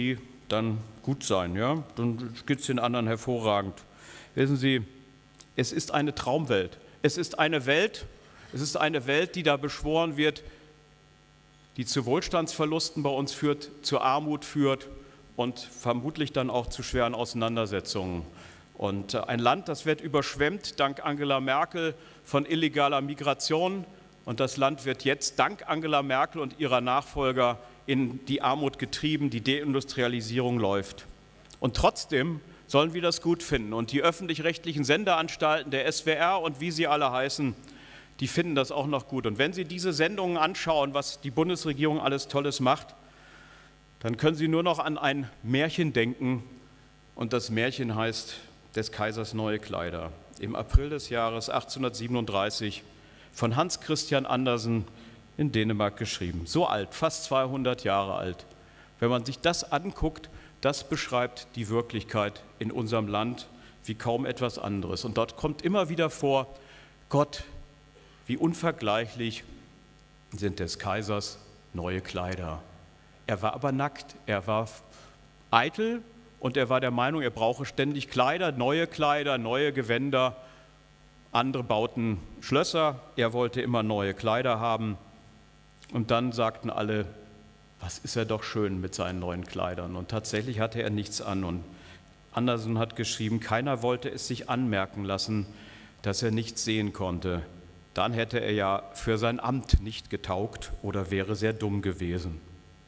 dann gut sein, ja? Dann geht es den anderen hervorragend. Wissen Sie, es ist eine Traumwelt. Es ist eine Welt, die da beschworen wird, die zu Wohlstandsverlusten bei uns führt, zu Armut führt und vermutlich dann auch zu schweren Auseinandersetzungen. Und ein Land, das wird überschwemmt, dank Angela Merkel, von illegaler Migration. Und das Land wird jetzt dank Angela Merkel und ihrer Nachfolger in die Armut getrieben, die Deindustrialisierung läuft. Und trotzdem sollen wir das gut finden. Und die öffentlich-rechtlichen Sendeanstalten, der SWR und wie sie alle heißen, die finden das auch noch gut. Und wenn Sie diese Sendungen anschauen, was die Bundesregierung alles Tolles macht, dann können Sie nur noch an ein Märchen denken. Und das Märchen heißt des Kaisers neue Kleider. Im April des Jahres 1837 von Hans Christian Andersen in Dänemark geschrieben. So alt, fast 200 Jahre alt. Wenn man sich das anguckt, das beschreibt die Wirklichkeit in unserem Land wie kaum etwas anderes. Und dort kommt immer wieder vor, Gott, wie unvergleichlich sind des Kaisers neue Kleider. Er war aber nackt, er war eitel und er war der Meinung, er brauche ständig Kleider, neue Gewänder. Andere bauten Schlösser, er wollte immer neue Kleider haben. Und dann sagten alle, was ist er doch schön mit seinen neuen Kleidern. Und tatsächlich hatte er nichts an. Und Andersen hat geschrieben, keiner wollte es sich anmerken lassen, dass er nichts sehen konnte. Dann hätte er ja für sein Amt nicht getaugt oder wäre sehr dumm gewesen.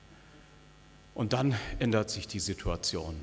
Und dann ändert sich die Situation.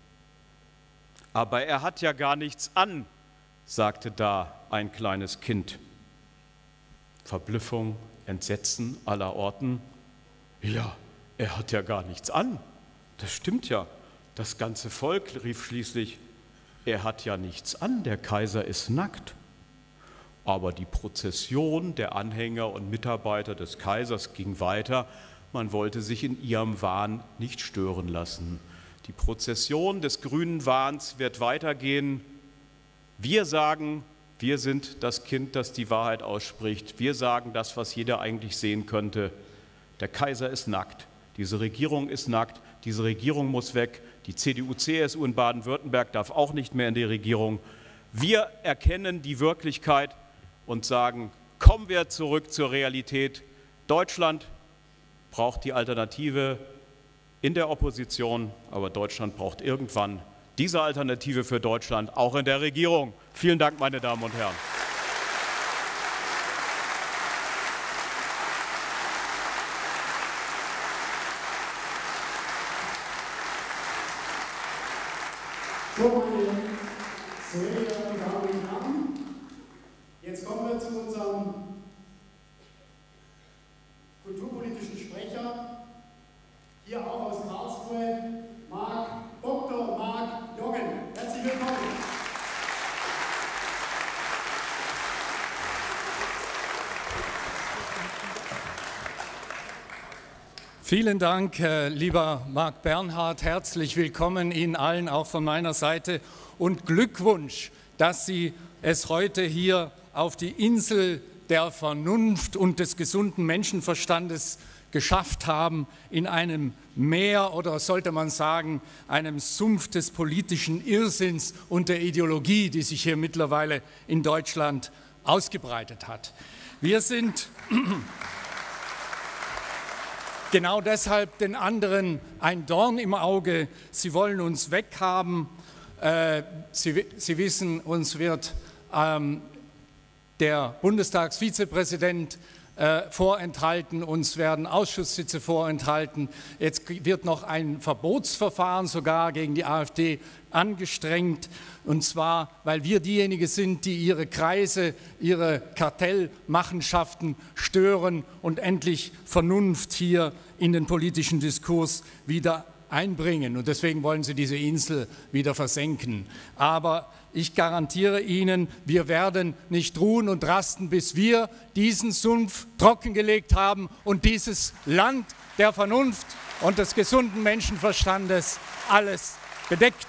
Aber er hat ja gar nichts an, sagte da ein kleines Kind. Verblüffung, Entsetzen aller Orten. Ja, er hat ja gar nichts an. Das stimmt ja. Das ganze Volk rief schließlich, er hat ja nichts an, der Kaiser ist nackt. Aber die Prozession der Anhänger und Mitarbeiter des Kaisers ging weiter. Man wollte sich in ihrem Wahn nicht stören lassen. Die Prozession des grünen Wahns wird weitergehen. Wir sagen, wir sind das Kind, das die Wahrheit ausspricht. Wir sagen das, was jeder eigentlich sehen könnte. Der Kaiser ist nackt. Diese Regierung ist nackt. Diese Regierung muss weg. Die CDU, CSU in Baden-Württemberg darf auch nicht mehr in die Regierung. Wir erkennen die Wirklichkeit und sagen, kommen wir zurück zur Realität. Deutschland braucht die Alternative in der Opposition, aber Deutschland braucht irgendwann diese Alternative für Deutschland, auch in der Regierung. Vielen Dank, meine Damen und Herren. So, meine sehr geehrten Damen und Herren, jetzt kommen wir zu unserem kulturpolitischen Sprecher, hier auch aus Karlsruhe, Dr. Marc Joggen. Herzlich willkommen. Vielen Dank, lieber Marc Bernhard. Herzlich willkommen Ihnen allen auch von meiner Seite und Glückwunsch, dass Sie es heute hier auf die Insel der Vernunft und des gesunden Menschenverstandes geschafft haben, in einem Meer oder sollte man sagen, einem Sumpf des politischen Irrsinns und der Ideologie, die sich hier mittlerweile in Deutschland ausgebreitet hat. Wir sind genau deshalb den anderen ein Dorn im Auge. Sie wollen uns weghaben. Sie wissen, uns wird der Bundestagsvizepräsident vorenthalten, uns werden Ausschusssitze vorenthalten. Jetzt wird noch ein Verbotsverfahren sogar gegen die AfD angestrengt, und zwar, weil wir diejenigen sind, die ihre Kreise, ihre Kartellmachenschaften stören und endlich Vernunft hier in den politischen Diskurs wieder einbringen. Und deswegen wollen sie diese Insel wieder versenken. Aber ich garantiere Ihnen, wir werden nicht ruhen und rasten, bis wir diesen Sumpf trockengelegt haben und dieses Land der Vernunft und des gesunden Menschenverstandes alles bedeckt.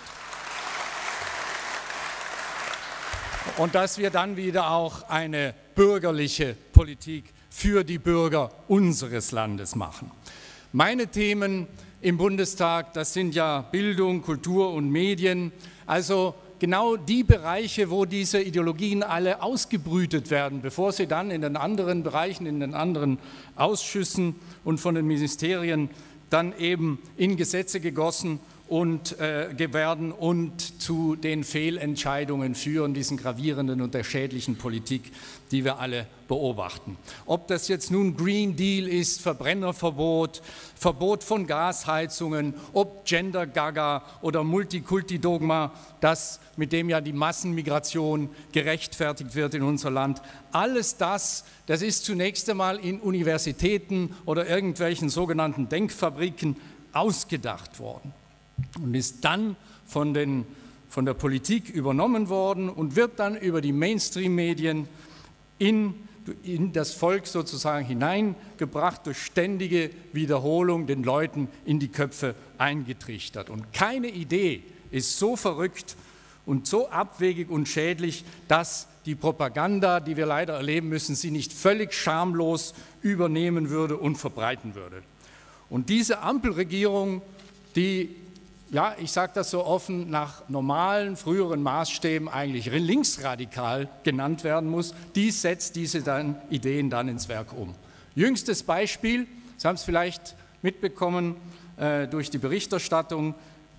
Und dass wir dann wieder auch eine bürgerliche Politik für die Bürger unseres Landes machen. Meine Themen im Bundestag, das sind ja Bildung, Kultur und Medien, also genau die Bereiche, wo diese Ideologien alle ausgebrütet werden, bevor sie dann in den anderen Bereichen, in den anderen Ausschüssen und von den Ministerien dann eben in Gesetze gegossen und werden und zu den Fehlentscheidungen führen, diesen gravierenden und der schädlichen Politik, die wir alle beobachten. Ob das jetzt nun Green Deal ist, Verbrennerverbot, Verbot von Gasheizungen, ob Gender Gaga oder Multikulti-Dogma, das, mit dem ja die Massenmigration gerechtfertigt wird in unser Land, alles das ist zunächst einmal in Universitäten oder irgendwelchen sogenannten Denkfabriken ausgedacht worden und ist dann von der Politik übernommen worden und wird dann über die Mainstream-Medien in das Volk sozusagen hineingebracht, durch ständige Wiederholung den Leuten in die Köpfe eingetrichtert. Und keine Idee ist so verrückt und so abwegig und schädlich, dass die Propaganda, die wir leider erleben müssen, sie nicht völlig schamlos übernehmen würde und verbreiten würde. Und diese Ampelregierung, die, ja, ich sage das so offen, nach normalen, früheren Maßstäben eigentlich linksradikal genannt werden muss, die setzt diese Ideen dann ins Werk um. Jüngstes Beispiel, Sie haben es vielleicht mitbekommen durch die Berichterstattung,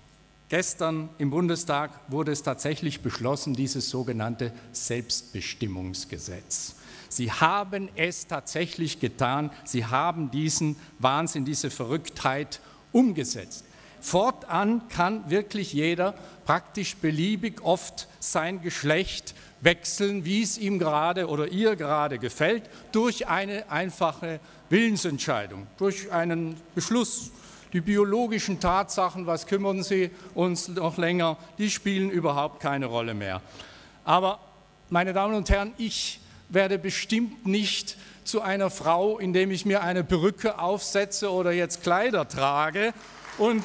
gestern im Bundestag wurde es tatsächlich beschlossen, dieses sogenannte Selbstbestimmungsgesetz. Sie haben es tatsächlich getan, Sie haben diesen Wahnsinn, diese Verrücktheit umgesetzt. Fortan kann wirklich jeder praktisch beliebig oft sein Geschlecht wechseln, wie es ihm gerade oder ihr gerade gefällt, durch eine einfache Willensentscheidung, durch einen Beschluss. Die biologischen Tatsachen, was kümmern sie uns noch länger, die spielen überhaupt keine Rolle mehr. Aber, meine Damen und Herren, ich werde bestimmt nicht zu einer Frau, indem ich mir eine Perücke aufsetze oder jetzt Kleider trage und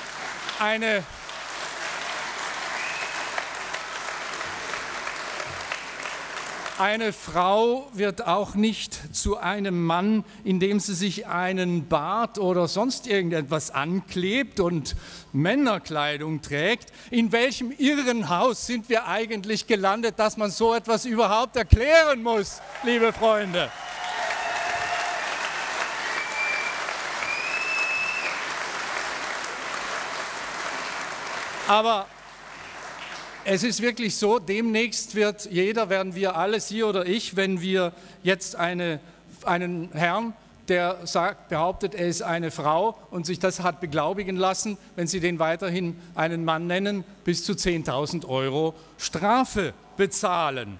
eine Frau wird auch nicht zu einem Mann, indem sie sich einen Bart oder sonst irgendetwas anklebt und Männerkleidung trägt. In welchem Irrenhaus sind wir eigentlich gelandet, dass man so etwas überhaupt erklären muss, liebe Freunde? Aber es ist wirklich so, demnächst werden wir alle, Sie oder ich, wenn wir jetzt einen Herrn, der behauptet, er ist eine Frau und sich das hat beglaubigen lassen, wenn Sie den weiterhin einen Mann nennen, bis zu 10.000 € Strafe bezahlen.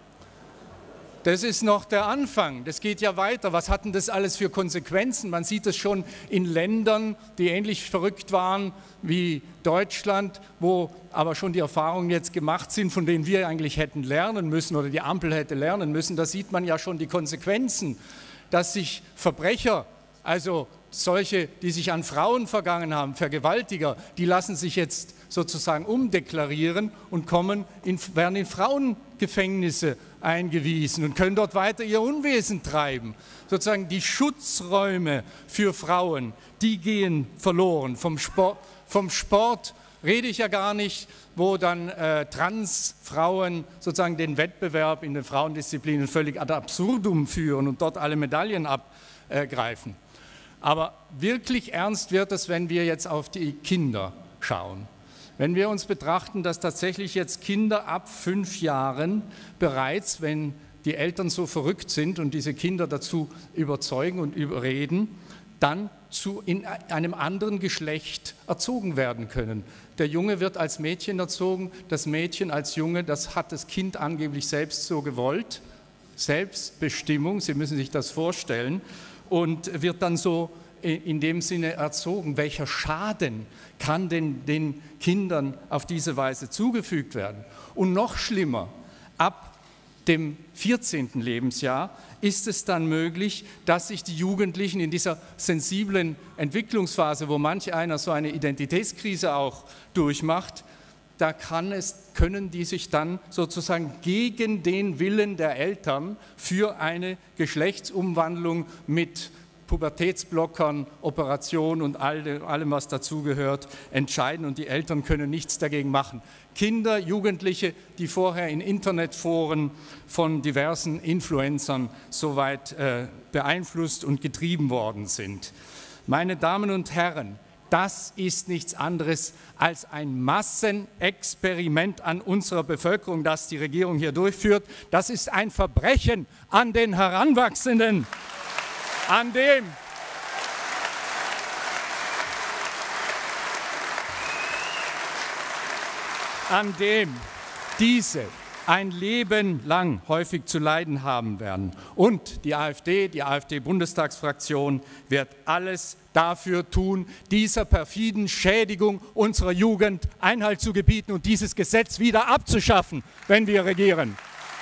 Das ist noch der Anfang, das geht ja weiter. Was hat denn das alles für Konsequenzen? Man sieht es schon in Ländern, die ähnlich verrückt waren wie Deutschland, wo aber schon die Erfahrungen jetzt gemacht sind, von denen wir eigentlich hätten lernen müssen oder die Ampel hätte lernen müssen. Da sieht man ja schon die Konsequenzen, dass sich Verbrecher, also solche, die sich an Frauen vergangen haben, Vergewaltiger, die lassen sich jetzt sozusagen umdeklarieren und werden in Frauengefängnisse eingewiesen und können dort weiter ihr Unwesen treiben. Sozusagen die Schutzräume für Frauen, die gehen verloren. Vom Sport rede ich ja gar nicht, wo dann Transfrauen sozusagen den Wettbewerb in den Frauendisziplinen völlig ad absurdum führen und dort alle Medaillen abgreifen. Aber wirklich ernst wird es, wenn wir jetzt auf die Kinder schauen. Wenn wir uns betrachten, dass tatsächlich jetzt Kinder ab 5 Jahren bereits, wenn die Eltern so verrückt sind und diese Kinder dazu überzeugen und überreden, dann in einem anderen Geschlecht erzogen werden können. Der Junge wird als Mädchen erzogen, das Mädchen als Junge, das hat das Kind angeblich selbst so gewollt. Selbstbestimmung, Sie müssen sich das vorstellen, und wird dann so in dem Sinne erzogen. Welcher Schaden kann denn den Kindern auf diese Weise zugefügt werden? Und noch schlimmer, ab dem 14. Lebensjahr ist es dann möglich, dass sich die Jugendlichen in dieser sensiblen Entwicklungsphase, wo manch einer so eine Identitätskrise auch durchmacht, da können die sich dann sozusagen gegen den Willen der Eltern für eine Geschlechtsumwandlung mit Pubertätsblockern, Operationen und allem, was dazugehört, entscheiden und die Eltern können nichts dagegen machen. Kinder, Jugendliche, die vorher in Internetforen von diversen Influencern soweit beeinflusst und getrieben worden sind. Meine Damen und Herren, das ist nichts anderes als ein Massenexperiment an unserer Bevölkerung, das die Regierung hier durchführt. Das ist ein Verbrechen an den Heranwachsenden, an dem diese ein Leben lang häufig zu leiden haben werden. Und die AfD-Bundestagsfraktion wird alles dafür tun, dieser perfiden Schädigung unserer Jugend Einhalt zu gebieten und dieses Gesetz wieder abzuschaffen, wenn wir regieren.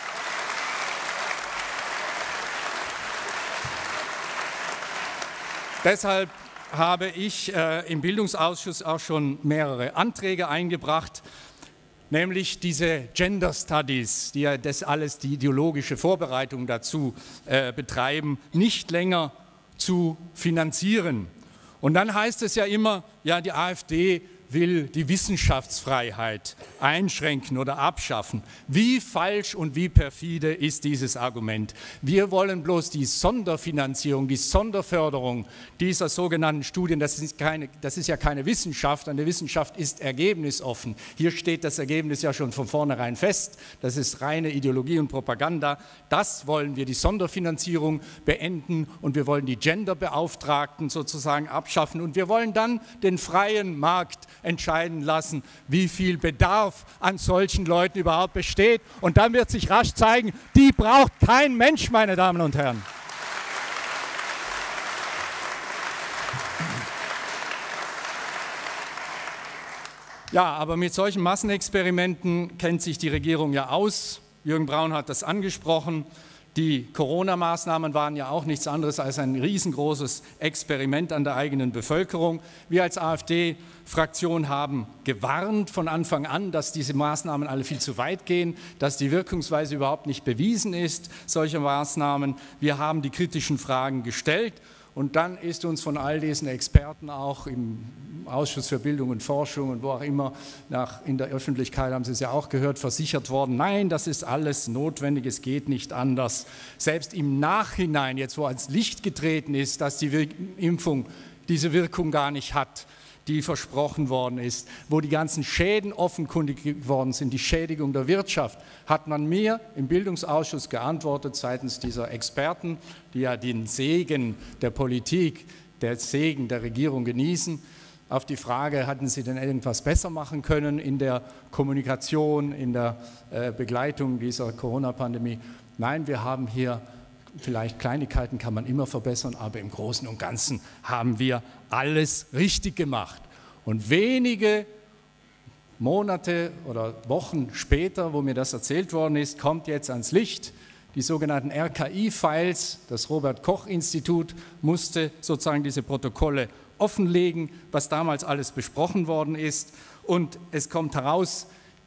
Deshalb habe ich im Bildungsausschuss auch schon mehrere Anträge eingebracht, nämlich diese Gender Studies, die ja das alles die ideologische Vorbereitung dazu betreiben, nicht länger zu finanzieren. Und dann heißt es ja immer, ja, die AfD will die Wissenschaftsfreiheit einschränken oder abschaffen. Wie falsch und wie perfide ist dieses Argument? Wir wollen bloß die Sonderfinanzierung, die Sonderförderung dieser sogenannten Studien, das ist ja keine Wissenschaft, eine Wissenschaft ist ergebnisoffen. Hier steht das Ergebnis ja schon von vornherein fest, das ist reine Ideologie und Propaganda. Das wollen wir, die Sonderfinanzierung beenden und wir wollen die Genderbeauftragten sozusagen abschaffen und wir wollen dann den freien Markt entscheiden lassen, wie viel Bedarf an solchen Leuten überhaupt besteht. Und dann wird sich rasch zeigen, die braucht kein Mensch, meine Damen und Herren. Ja, aber mit solchen Massenexperimenten kennt sich die Regierung ja aus. Jürgen Braun hat das angesprochen. Die Corona-Maßnahmen waren ja auch nichts anderes als ein riesengroßes Experiment an der eigenen Bevölkerung. Wir als AfD-Fraktion haben gewarnt von Anfang an, dass diese Maßnahmen alle viel zu weit gehen, dass die Wirkungsweise überhaupt nicht bewiesen ist, solche Maßnahmen. Wir haben die kritischen Fragen gestellt. Und dann ist uns von all diesen Experten auch im Ausschuss für Bildung und Forschung und wo auch immer, in der Öffentlichkeit haben Sie es ja auch gehört, versichert worden, nein, das ist alles notwendig, es geht nicht anders. Selbst im Nachhinein, jetzt wo ans Licht getreten ist, dass die Impfung diese Wirkung gar nicht hat, die versprochen worden ist, wo die ganzen Schäden offenkundig geworden sind, die Schädigung der Wirtschaft, hat man mir im Bildungsausschuss geantwortet seitens dieser Experten, die ja den Segen der Politik, der Segen der Regierung genießen. Auf die Frage, hatten Sie denn irgendwas besser machen können in der Kommunikation, in der Begleitung dieser Corona-Pandemie? Nein, wir haben hier vielleicht Kleinigkeiten kann man immer verbessern, aber im Großen und Ganzen haben wir alles richtig gemacht. Und wenige Monate oder Wochen später, wo mir das erzählt worden ist, kommt jetzt ans Licht, die sogenannten RKI-Files. Das Robert-Koch-Institut musste sozusagen diese Protokolle offenlegen, was damals alles besprochen worden ist. Und es kommt heraus,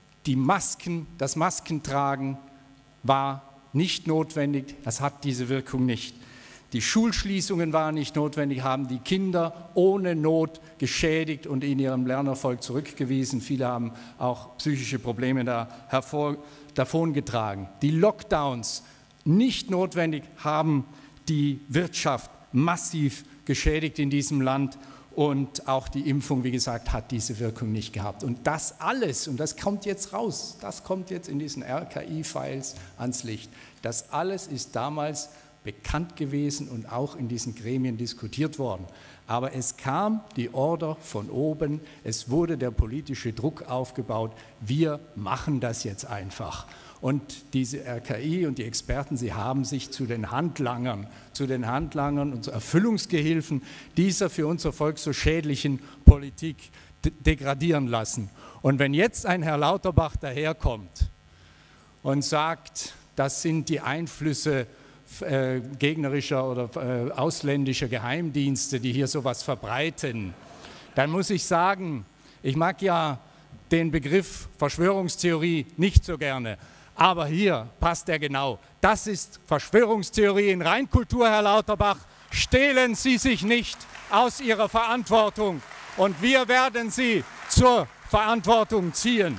das Maskentragen war nicht notwendig, das hat diese Wirkung nicht. Die Schulschließungen waren nicht notwendig, haben die Kinder ohne Not geschädigt und in ihrem Lernerfolg zurückgewiesen. Viele haben auch psychische Probleme davongetragen. Die Lockdowns, nicht notwendig, haben die Wirtschaft massiv geschädigt in diesem Land. Und auch die Impfung, wie gesagt, hat diese Wirkung nicht gehabt. Und das alles, und das kommt jetzt raus, das kommt jetzt in diesen RKI-Files ans Licht, das alles ist damals bekannt gewesen und auch in diesen Gremien diskutiert worden. Aber es kam die Order von oben, es wurde der politische Druck aufgebaut, wir machen das jetzt einfach. Und diese RKI und die Experten, sie haben sich zu den Handlangern und zu Erfüllungsgehilfen dieser für unser Volk so schädlichen Politik degradieren lassen. Und wenn jetzt ein Herr Lauterbach daherkommt und sagt, das sind die Einflüsse gegnerischer oder ausländischer Geheimdienste, die hier sowas verbreiten, dann muss ich sagen, ich mag ja den Begriff Verschwörungstheorie nicht so gerne, aber hier passt er genau. Das ist Verschwörungstheorie in Reinkultur, Herr Lauterbach. stehlen Sie sich nicht aus Ihrer Verantwortung und wir werden Sie zur Verantwortung ziehen.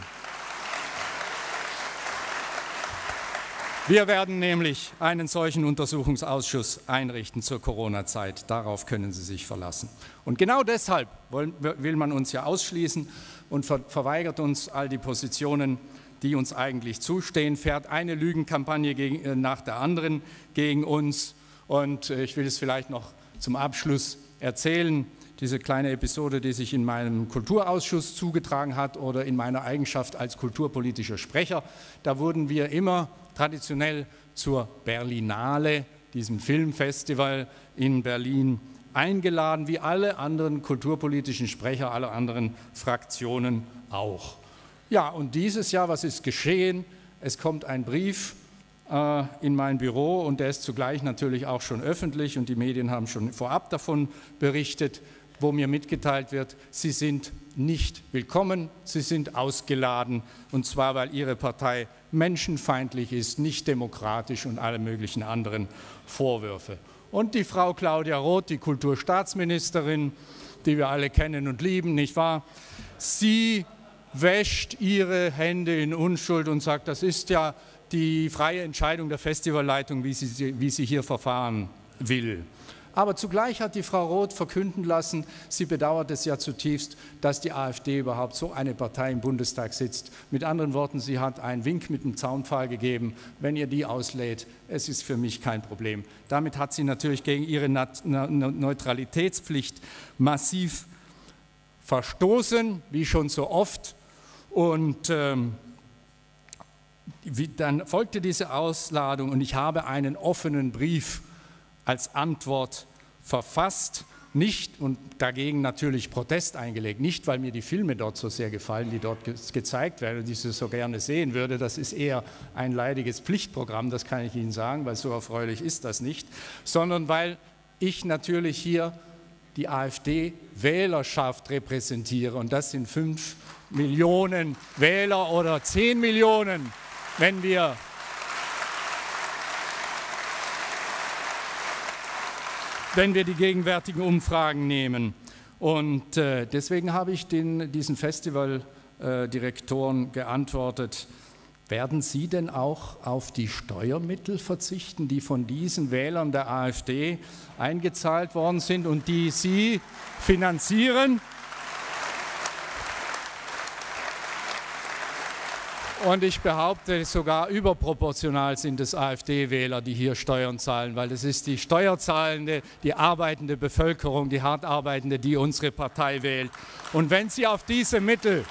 Wir werden nämlich einen solchen Untersuchungsausschuss einrichten zur Corona-Zeit. Darauf können Sie sich verlassen. Und genau deshalb will man uns ja ausschließen und verweigert uns all die Positionen, die uns eigentlich zustehen, fährt eine Lügenkampagne nach der anderen gegen uns. Und ich will es vielleicht noch zum Abschluss erzählen, diese kleine Episode, die sich in meinem Kulturausschuss zugetragen hat oder in meiner Eigenschaft als kulturpolitischer Sprecher. Da wurden wir immer traditionell zur Berlinale, diesem Filmfestival in Berlin, eingeladen, wie alle anderen kulturpolitischen Sprecher aller anderen Fraktionen auch. Ja, und dieses Jahr, was ist geschehen? Es kommt ein Brief in mein Büro und der ist zugleich natürlich auch schon öffentlich und die Medien haben schon vorab davon berichtet, wo mir mitgeteilt wird, Sie sind nicht willkommen, Sie sind ausgeladen, und zwar, weil Ihre Partei menschenfeindlich ist, nicht demokratisch und alle möglichen anderen Vorwürfe. Und die Frau Claudia Roth, die Kulturstaatsministerin, die wir alle kennen und lieben, nicht wahr? Sie wäscht ihre Hände in Unschuld und sagt, das ist ja die freie Entscheidung der Festivalleitung, wie sie hier verfahren will. Aber zugleich hat die Frau Roth verkünden lassen, sie bedauert es ja zutiefst, dass die AfD überhaupt so eine Partei im Bundestag sitzt. Mit anderen Worten, sie hat einen Wink mit dem Zaunpfahl gegeben, wenn ihr die auslädt, es ist für mich kein Problem. Damit hat sie natürlich gegen ihre Neutralitätspflicht massiv verstoßen, wie schon so oft. Und dann folgte diese Ausladung und ich habe einen offenen Brief als Antwort verfasst, nicht und dagegen natürlich Protest eingelegt, nicht weil mir die Filme dort so sehr gefallen, die dort gezeigt werden und die ich so gerne sehen würde, das ist eher ein leidiges Pflichtprogramm, das kann ich Ihnen sagen, weil so erfreulich ist das nicht, sondern weil ich natürlich hier die AfD-Wählerschaft repräsentiere und das sind 5 Millionen Wähler oder 10 Millionen, wenn wir die gegenwärtigen Umfragen nehmen. Und deswegen habe ich diesen Festivaldirektoren geantwortet, werden Sie denn auch auf die Steuermittel verzichten, die von diesen Wählern der AfD eingezahlt worden sind und die Sie finanzieren? Und ich behaupte, sogar überproportional sind es AfD-Wähler, die hier Steuern zahlen, weil es ist die steuerzahlende, die arbeitende Bevölkerung, die hart arbeitende, die unsere Partei wählt. Und wenn Sie auf diese Mittel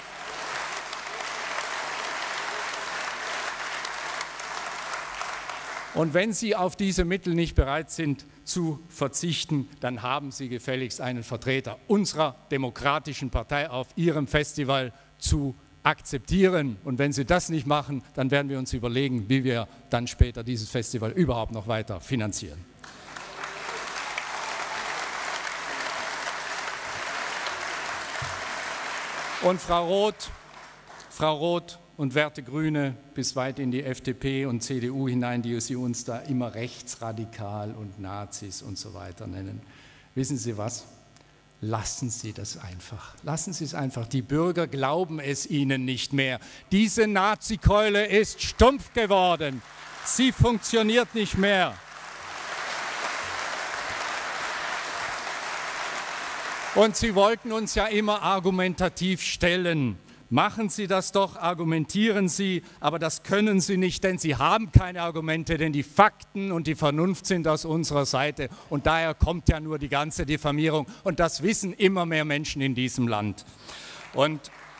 nicht bereit sind zu verzichten, dann haben Sie gefälligst einen Vertreter unserer demokratischen Partei auf Ihrem Festival zu akzeptieren. Und wenn Sie das nicht machen, dann werden wir uns überlegen, wie wir dann später dieses Festival überhaupt noch weiter finanzieren. Und Frau Roth und werte Grüne bis weit in die FDP und CDU hinein, die Sie uns da immer rechtsradikal und Nazis und so weiter nennen. Wissen Sie was? Lassen Sie das einfach. Lassen Sie es einfach. Die Bürger glauben es Ihnen nicht mehr. Diese Nazikeule ist stumpf geworden. Sie funktioniert nicht mehr. Und Sie wollten uns ja immer argumentativ stellen. Machen Sie das doch, argumentieren Sie, aber das können Sie nicht, denn Sie haben keine Argumente, denn die Fakten und die Vernunft sind aus unserer Seite und daher kommt ja nur die ganze Diffamierung und das wissen immer mehr Menschen in diesem Land. Und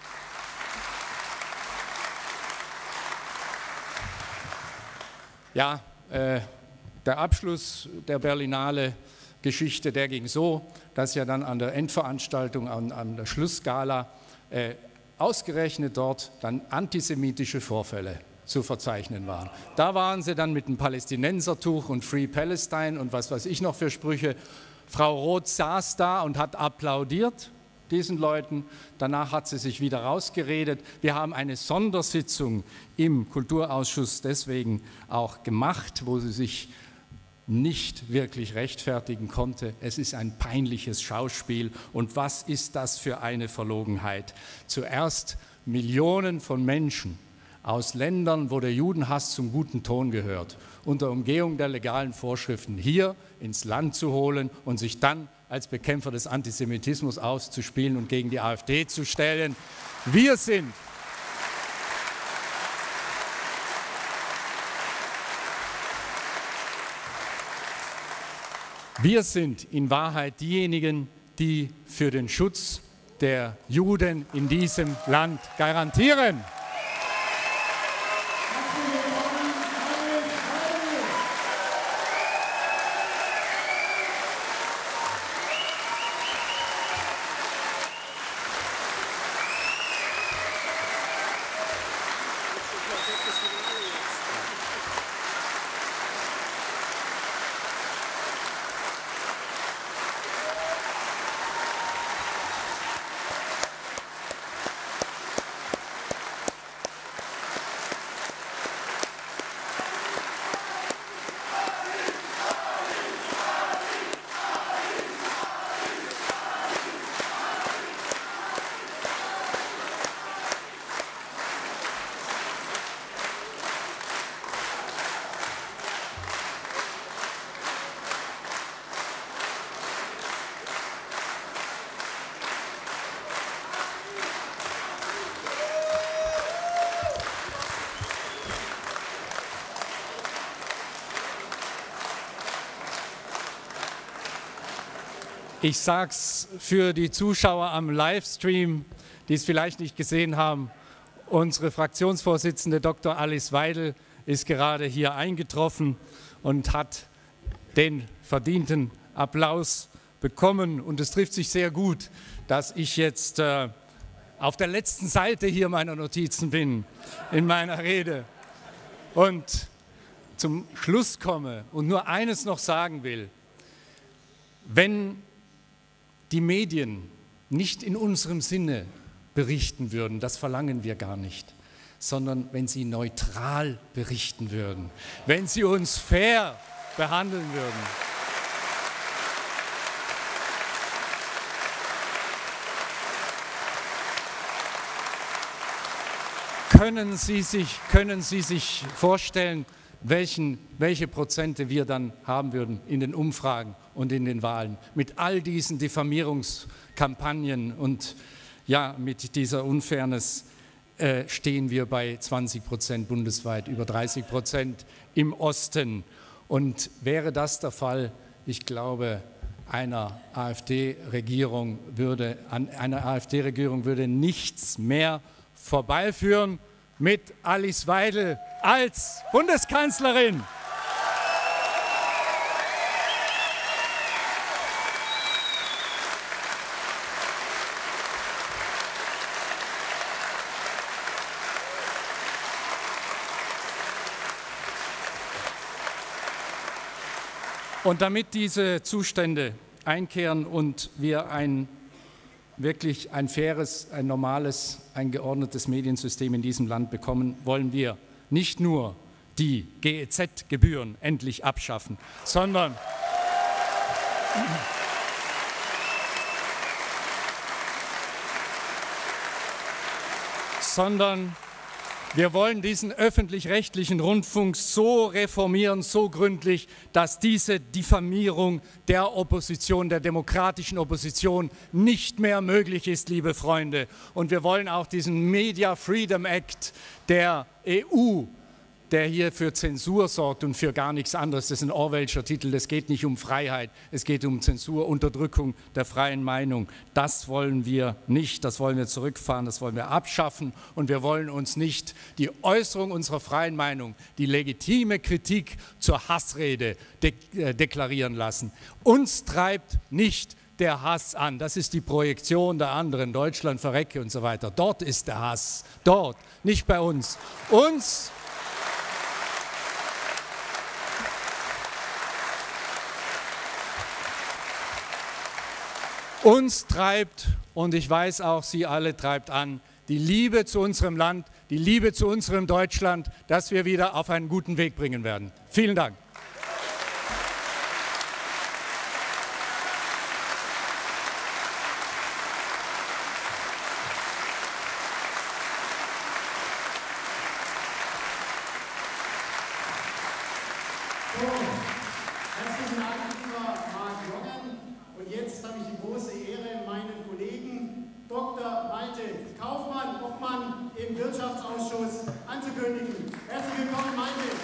ja, der Abschluss der Berlinale Geschichte, der ging so, dass ja dann an der Endveranstaltung, an der Schlussgala, ausgerechnet dort dann antisemitische Vorfälle zu verzeichnen waren. Da waren sie dann mit dem Palästinensertuch und Free Palestine und was weiß ich noch für Sprüche. Frau Roth saß da und hat applaudiert diesen Leuten. Danach hat sie sich wieder rausgeredet. Wir haben eine Sondersitzung im Kulturausschuss deswegen auch gemacht, wo sie sich nicht wirklich rechtfertigen konnte. Es ist ein peinliches Schauspiel. Und was ist das für eine Verlogenheit? Zuerst Millionen von Menschen aus Ländern, wo der Judenhass zum guten Ton gehört, unter Umgehung der legalen Vorschriften hier ins Land zu holen und sich dann als Bekämpfer des Antisemitismus auszuspielen und gegen die AfD zu stellen. Wir sind in Wahrheit diejenigen, die für den Schutz der Juden in diesem Land garantieren. Ich sage es für die Zuschauer am Livestream, die es vielleicht nicht gesehen haben. Unsere Fraktionsvorsitzende Dr. Alice Weidel ist gerade hier eingetroffen und hat den verdienten Applaus bekommen. Und es trifft sich sehr gut, dass ich jetzt auf der letzten Seite hier meiner Notizen bin, in meiner Rede. Und zum Schluss komme und nur eines noch sagen will. Wenn die Medien nicht in unserem Sinne berichten würden, das verlangen wir gar nicht, sondern wenn sie neutral berichten würden, wenn sie uns fair behandeln würden. Können Sie sich vorstellen, welche Prozente wir dann haben würden in den Umfragen und in den Wahlen mit all diesen Diffamierungskampagnen und ja, mit dieser Unfairness stehen wir bei 20% bundesweit, über 30% im Osten. Und wäre das der Fall, ich glaube, einer AfD-Regierung würde nichts mehr vorbeiführen mit Alice Weidel als Bundeskanzlerin. Und damit diese Zustände einkehren und wir wirklich ein faires, ein normales, ein geordnetes Mediensystem in diesem Land bekommen, wollen wir nicht nur die GEZ-Gebühren endlich abschaffen, sondern wir wollen diesen öffentlich-rechtlichen Rundfunk so reformieren, so gründlich, dass diese Diffamierung der Opposition, der demokratischen Opposition nicht mehr möglich ist, liebe Freunde. Und wir wollen auch diesen Media Freedom Act der EU, der hier für Zensur sorgt und für gar nichts anderes. Das ist ein Orwellscher Titel, es geht nicht um Freiheit, es geht um Zensur, Unterdrückung der freien Meinung. Das wollen wir nicht, das wollen wir zurückfahren, das wollen wir abschaffen und wir wollen uns nicht die Äußerung unserer freien Meinung, die legitime Kritik zur Hassrede deklarieren lassen. Uns treibt nicht der Hass an, das ist die Projektion der anderen, Deutschland verrecke und so weiter. Dort ist der Hass, dort, nicht bei uns. Uns treibt, und ich weiß auch, Sie alle treibt an, die Liebe zu unserem Land, die Liebe zu unserem Deutschland, das wir wieder auf einen guten Weg bringen werden. Vielen Dank. Kaufmann, Obmann im Wirtschaftsausschuss anzukündigen. Herzlich willkommen, Malte.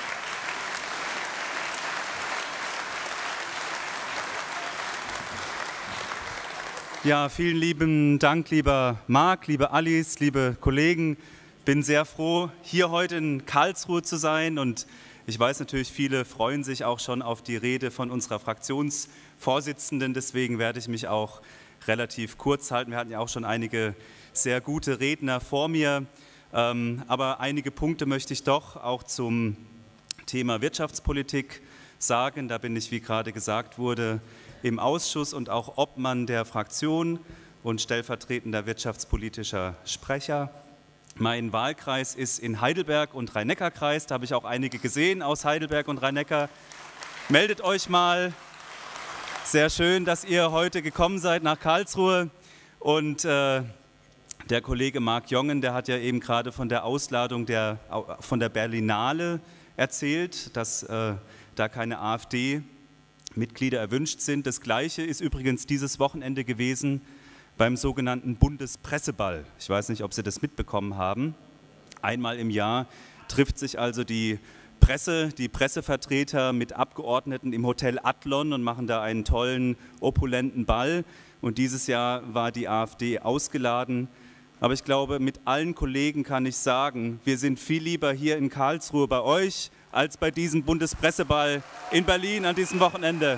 Ja, vielen lieben Dank, lieber Marc, liebe Alice, liebe Kollegen. Bin sehr froh, hier heute in Karlsruhe zu sein, und ich weiß natürlich, viele freuen sich auch schon auf die Rede von unserer Fraktionsvorsitzenden. Deswegen werde ich mich auch relativ kurz halten. Wir hatten ja auch schon einige sehr gute Redner vor mir, aber einige Punkte möchte ich doch auch zum Thema Wirtschaftspolitik sagen. Da bin ich, wie gerade gesagt wurde, im Ausschuss und auch Obmann der Fraktion und stellvertretender wirtschaftspolitischer Sprecher. Mein Wahlkreis ist in Heidelberg und Rhein-Neckar-Kreis. Da habe ich auch einige gesehen aus Heidelberg und Rhein-Neckar. Meldet euch mal. Sehr schön, dass ihr heute gekommen seid nach Karlsruhe. Und der Kollege Marc Jongen, der hat ja eben gerade von der Ausladung von der Berlinale erzählt, dass da keine AfD-Mitglieder erwünscht sind. Das Gleiche ist übrigens dieses Wochenende gewesen beim sogenannten Bundespresseball. Ich weiß nicht, ob Sie das mitbekommen haben. Einmal im Jahr trifft sich also die Pressevertreter mit Abgeordneten im Hotel Adlon und machen da einen tollen, opulenten Ball. Und dieses Jahr war die AfD ausgeladen. Aber ich glaube, mit allen Kollegen kann ich sagen, wir sind viel lieber hier in Karlsruhe bei euch, als bei diesem Bundespresseball in Berlin an diesem Wochenende.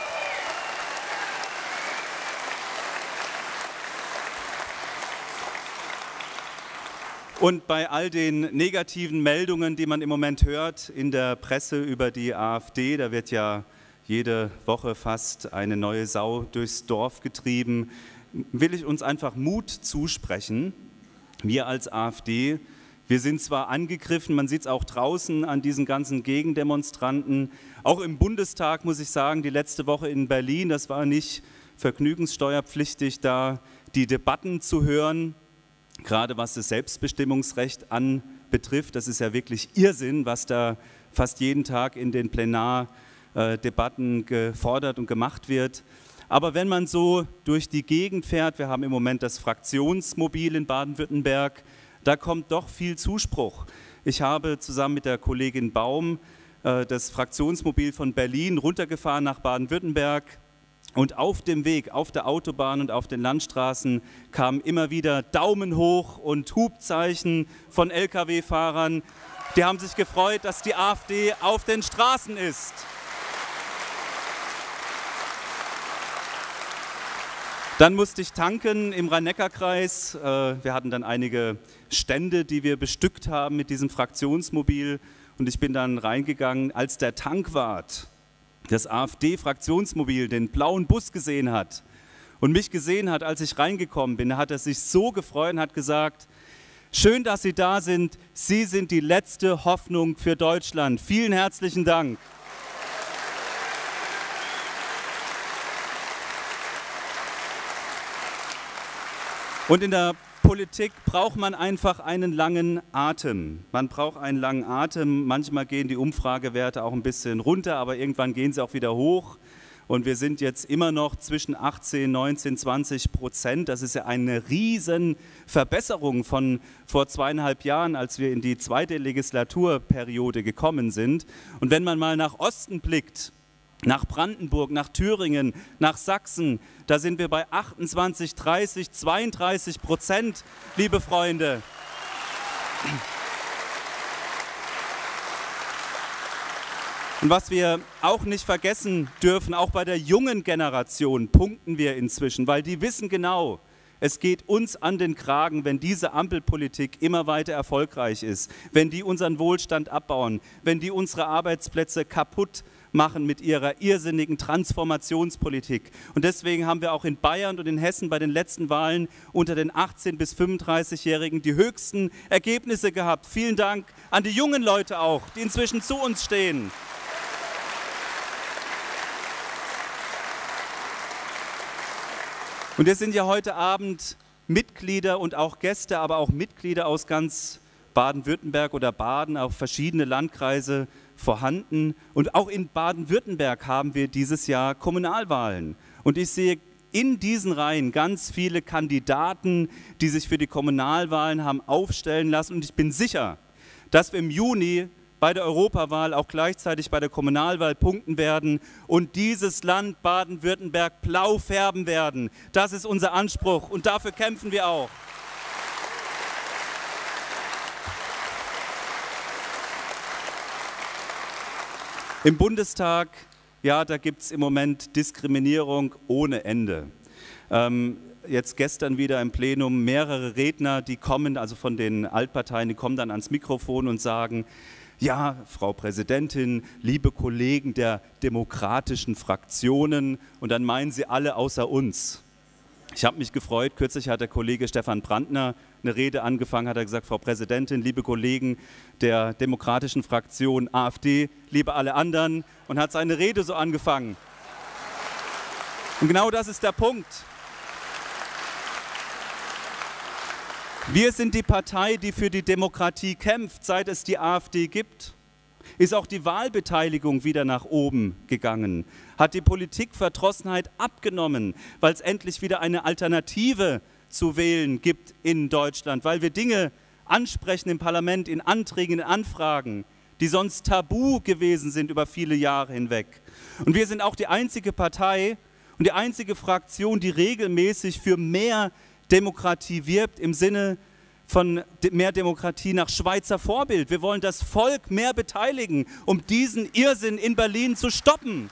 Und bei all den negativen Meldungen, die man im Moment hört in der Presse über die AfD, da wird ja jede Woche fast eine neue Sau durchs Dorf getrieben, will ich uns einfach Mut zusprechen. Wir als AfD, wir sind zwar angegriffen, man sieht es auch draußen an diesen ganzen Gegendemonstranten, auch im Bundestag muss ich sagen, die letzte Woche in Berlin, das war nicht vergnügungssteuerpflichtig, da die Debatten zu hören, gerade was das Selbstbestimmungsrecht anbetrifft. Das ist ja wirklich Irrsinn, was da fast jeden Tag in den Plenardebatten gefordert und gemacht wird. Aber wenn man so durch die Gegend fährt, wir haben im Moment das Fraktionsmobil in Baden-Württemberg, da kommt doch viel Zuspruch. Ich habe zusammen mit der Kollegin Baum das Fraktionsmobil von Berlin runtergefahren nach Baden-Württemberg. Und auf dem Weg, auf der Autobahn und auf den Landstraßen kamen immer wieder Daumen hoch und Hubzeichen von Lkw-Fahrern. Die haben sich gefreut, dass die AfD auf den Straßen ist. Dann musste ich tanken im Rhein-Neckar-Kreis. Wir hatten dann einige Stände, die wir bestückt haben mit diesem Fraktionsmobil. Und ich bin dann reingegangen, als der Tankwart das AfD-Fraktionsmobil, den blauen Bus gesehen hat und mich gesehen hat, als ich reingekommen bin, da hat er sich so gefreut und hat gesagt, schön, dass Sie da sind, Sie sind die letzte Hoffnung für Deutschland. Vielen herzlichen Dank. Und in der Politik braucht man einfach einen langen Atem. Man braucht einen langen Atem. Manchmal gehen die Umfragewerte auch ein bisschen runter, aber irgendwann gehen sie auch wieder hoch. Und wir sind jetzt immer noch zwischen 18, 19, 20%. Das ist ja eine riesen Verbesserung von vor 2,5 Jahren, als wir in die zweite Legislaturperiode gekommen sind. Und wenn man mal nach Osten blickt, nach Brandenburg, nach Thüringen, nach Sachsen, da sind wir bei 28, 30, 32%, liebe Freunde. Und was wir auch nicht vergessen dürfen, auch bei der jungen Generation punkten wir inzwischen, weil die wissen genau, es geht uns an den Kragen, wenn diese Ampelpolitik immer weiter erfolgreich ist, wenn die unseren Wohlstand abbauen, wenn die unsere Arbeitsplätze kaputt machen mit ihrer irrsinnigen Transformationspolitik. Und deswegen haben wir auch in Bayern und in Hessen bei den letzten Wahlen unter den 18- bis 35-Jährigen die höchsten Ergebnisse gehabt. Vielen Dank an die jungen Leute auch, die inzwischen zu uns stehen. Und wir sind ja heute Abend Mitglieder und auch Gäste, aber auch Mitglieder aus ganz Baden-Württemberg oder Baden, auch verschiedene Landkreise vorhanden. Und auch in Baden-Württemberg haben wir dieses Jahr Kommunalwahlen. Und ich sehe in diesen Reihen ganz viele Kandidaten, die sich für die Kommunalwahlen haben aufstellen lassen. Und ich bin sicher, dass wir im Juni bei der Europawahl auch gleichzeitig bei der Kommunalwahl punkten werden und dieses Land Baden-Württemberg blau färben werden. Das ist unser Anspruch und dafür kämpfen wir auch. Im Bundestag, ja, da gibt es im Moment Diskriminierung ohne Ende. Jetzt gestern wieder im Plenum mehrere Redner, die kommen, also von den Altparteien, die kommen dann ans Mikrofon und sagen, ja, Frau Präsidentin, liebe Kollegen der demokratischen Fraktionen, und dann meinen sie alle außer uns. Ich habe mich gefreut, kürzlich hat der Kollege Stefan Brandner eine Rede angefangen, hat er gesagt, Frau Präsidentin, liebe Kollegen der demokratischen Fraktion AfD, liebe alle anderen, und hat seine Rede so angefangen. Und genau das ist der Punkt. Wir sind die Partei, die für die Demokratie kämpft, seit es die AfD gibt. Ist auch die Wahlbeteiligung wieder nach oben gegangen, hat die Politikverdrossenheit abgenommen, weil es endlich wieder eine Alternative zu wählen gibt in Deutschland, weil wir Dinge ansprechen im Parlament, in Anträgen, in Anfragen, die sonst tabu gewesen sind über viele Jahre hinweg. Und wir sind auch die einzige Partei und die einzige Fraktion, die regelmäßig für mehr Demokratie wirbt, im Sinne von mehr Demokratie nach Schweizer Vorbild. Wir wollen das Volk mehr beteiligen, um diesen Irrsinn in Berlin zu stoppen.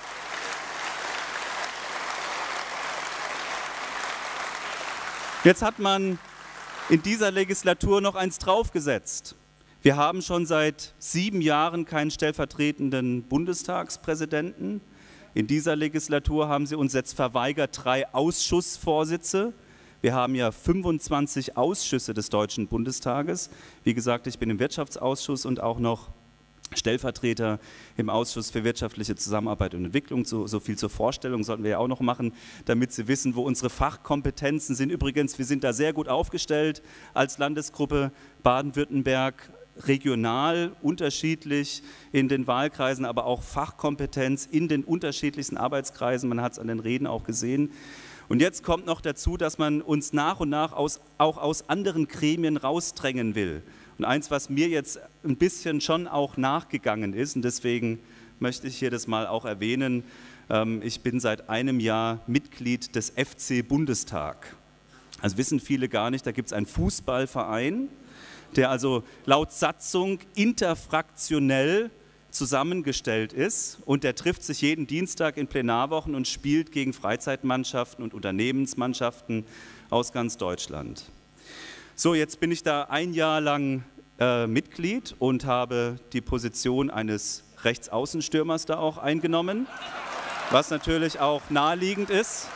Jetzt hat man in dieser Legislatur noch eins draufgesetzt. Wir haben schon seit 7 Jahren keinen stellvertretenden Bundestagspräsidenten. In dieser Legislatur haben sie uns jetzt verweigert 3 Ausschussvorsitze. Wir haben ja 25 Ausschüsse des Deutschen Bundestages. Wie gesagt, ich bin im Wirtschaftsausschuss und auch noch Stellvertreter im Ausschuss für wirtschaftliche Zusammenarbeit und Entwicklung. So viel zur Vorstellung sollten wir ja auch noch machen, damit Sie wissen, wo unsere Fachkompetenzen sind. Übrigens, wir sind da sehr gut aufgestellt als Landesgruppe Baden-Württemberg, regional unterschiedlich in den Wahlkreisen, aber auch Fachkompetenz in den unterschiedlichsten Arbeitskreisen. Man hat es an den Reden auch gesehen. Und jetzt kommt noch dazu, dass man uns nach und nach auch aus anderen Gremien rausdrängen will. Und eins, was mir jetzt ein bisschen schon auch nachgegangen ist, und deswegen möchte ich hier das mal auch erwähnen, ich bin seit einem Jahr Mitglied des FC Bundestag. Also wissen viele gar nicht, da gibt es einen Fußballverein, der also laut Satzung interfraktionell zusammengestellt ist, und der trifft sich jeden Dienstag in Plenarwochen und spielt gegen Freizeitmannschaften und Unternehmensmannschaften aus ganz Deutschland. So, jetzt bin ich da ein Jahr lang Mitglied und habe die Position eines Rechtsaußenstürmers da auch eingenommen, was natürlich auch naheliegend ist.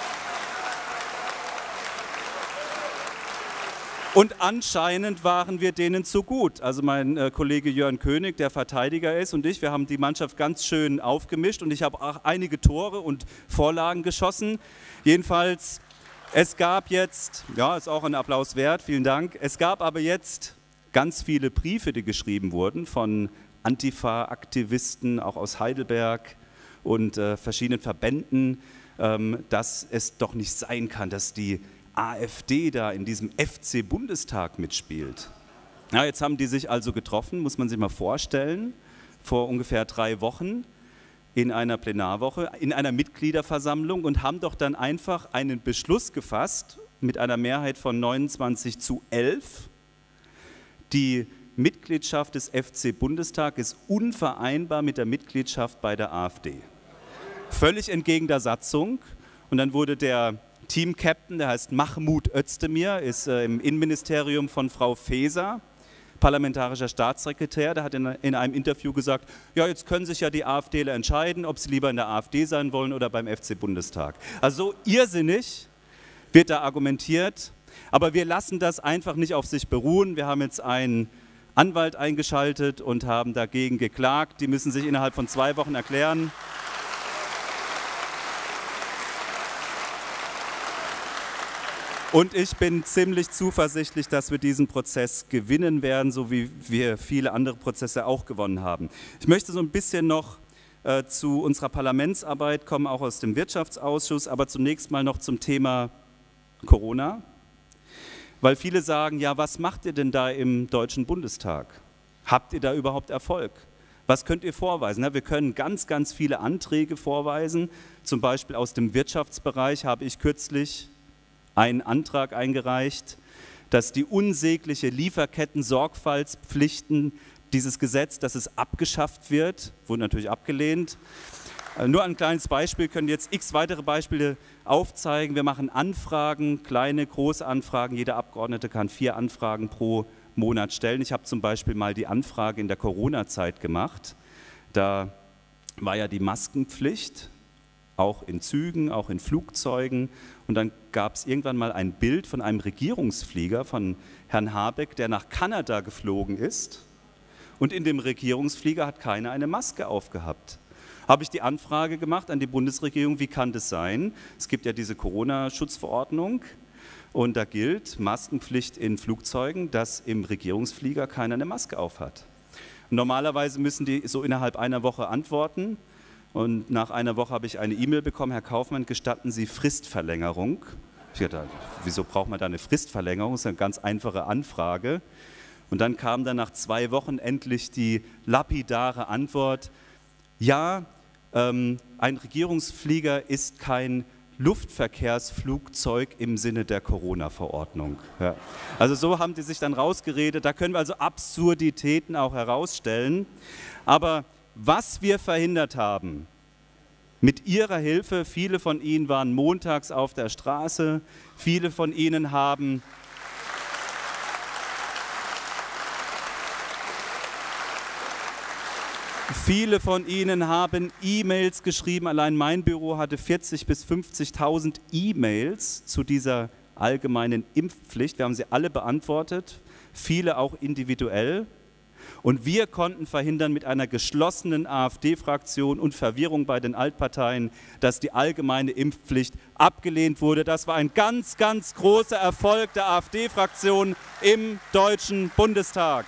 Und anscheinend waren wir denen zu gut. Also mein Kollege Jörn König, der Verteidiger ist, und ich, wir haben die Mannschaft ganz schön aufgemischt und ich habe auch einige Tore und Vorlagen geschossen. Jedenfalls, es gab jetzt, ja, ist auch ein Applaus wert, vielen Dank, es gab aber jetzt ganz viele Briefe, die geschrieben wurden von Antifa-Aktivisten, auch aus Heidelberg und verschiedenen Verbänden, dass es doch nicht sein kann, dass die AfD da in diesem FC Bundestag mitspielt. Ja, jetzt haben die sich also getroffen, muss man sich mal vorstellen, vor ungefähr 3 Wochen in einer Plenarwoche, in einer Mitgliederversammlung, und haben doch dann einfach einen Beschluss gefasst mit einer Mehrheit von 29:11. Die Mitgliedschaft des FC Bundestag ist unvereinbar mit der Mitgliedschaft bei der AfD. Völlig entgegen der Satzung. Und dann wurde der Team-Captain, der heißt Mahmoud Özdemir, ist im Innenministerium von Frau Faeser, parlamentarischer Staatssekretär, der hat in einem Interview gesagt, ja, jetzt können sich ja die AfDler entscheiden, ob sie lieber in der AfD sein wollen oder beim FC Bundestag. Also so irrsinnig wird da argumentiert, aber wir lassen das einfach nicht auf sich beruhen. Wir haben jetzt einen Anwalt eingeschaltet und haben dagegen geklagt. Die müssen sich innerhalb von 2 Wochen erklären. Und ich bin ziemlich zuversichtlich, dass wir diesen Prozess gewinnen werden, so wie wir viele andere Prozesse auch gewonnen haben. Ich möchte so ein bisschen noch zu unserer Parlamentsarbeit, kommen auch aus dem Wirtschaftsausschuss, aber zunächst mal noch zum Thema Corona. Weil viele sagen, ja, was macht ihr denn da im Deutschen Bundestag? Habt ihr da überhaupt Erfolg? Was könnt ihr vorweisen? Wir können ganz, ganz viele Anträge vorweisen. Zum Beispiel aus dem Wirtschaftsbereich habe ich kürzlich einen Antrag eingereicht, dass die unsägliche Lieferketten-Sorgfaltspflichten, dieses Gesetz, dass es abgeschafft wird, wurde natürlich abgelehnt. Nur ein kleines Beispiel, können jetzt x weitere Beispiele aufzeigen. Wir machen Anfragen, kleine, große Anfragen. Jeder Abgeordnete kann 4 Anfragen pro Monat stellen. Ich habe zum Beispiel mal die Anfrage in der Corona-Zeit gemacht. Da war ja die Maskenpflicht, auch in Zügen, auch in Flugzeugen. Und dann gab es irgendwann mal ein Bild von einem Regierungsflieger, von Herrn Habeck, der nach Kanada geflogen ist. Und in dem Regierungsflieger hat keiner eine Maske aufgehabt. Habe ich die Anfrage gemacht an die Bundesregierung, wie kann das sein? Es gibt ja diese Corona-Schutzverordnung und da gilt Maskenpflicht in Flugzeugen, dass im Regierungsflieger keiner eine Maske aufhat. Normalerweise müssen die so innerhalb einer Woche antworten und nach einer Woche habe ich eine E-Mail bekommen, Herr Kaufmann, gestatten Sie Fristverlängerung? Ich dachte, wieso braucht man da eine Fristverlängerung? Das ist eine ganz einfache Anfrage. Und dann kam dann nach 2 Wochen endlich die lapidare Antwort, ja, ein Regierungsflieger ist kein Luftverkehrsflugzeug im Sinne der Corona-Verordnung. Ja. Also so haben die sich dann rausgeredet, da können wir also Absurditäten auch herausstellen. Aber was wir verhindert haben, mit Ihrer Hilfe, viele von Ihnen waren montags auf der Straße, viele von Ihnen haben E-Mails geschrieben, allein mein Büro hatte 40.000 bis 50.000 E-Mails zu dieser allgemeinen Impfpflicht. Wir haben sie alle beantwortet, viele auch individuell. Und wir konnten verhindern mit einer geschlossenen AfD-Fraktion und Verwirrung bei den Altparteien, dass die allgemeine Impfpflicht abgelehnt wurde. Das war ein ganz, ganz großer Erfolg der AfD-Fraktion im Deutschen Bundestag.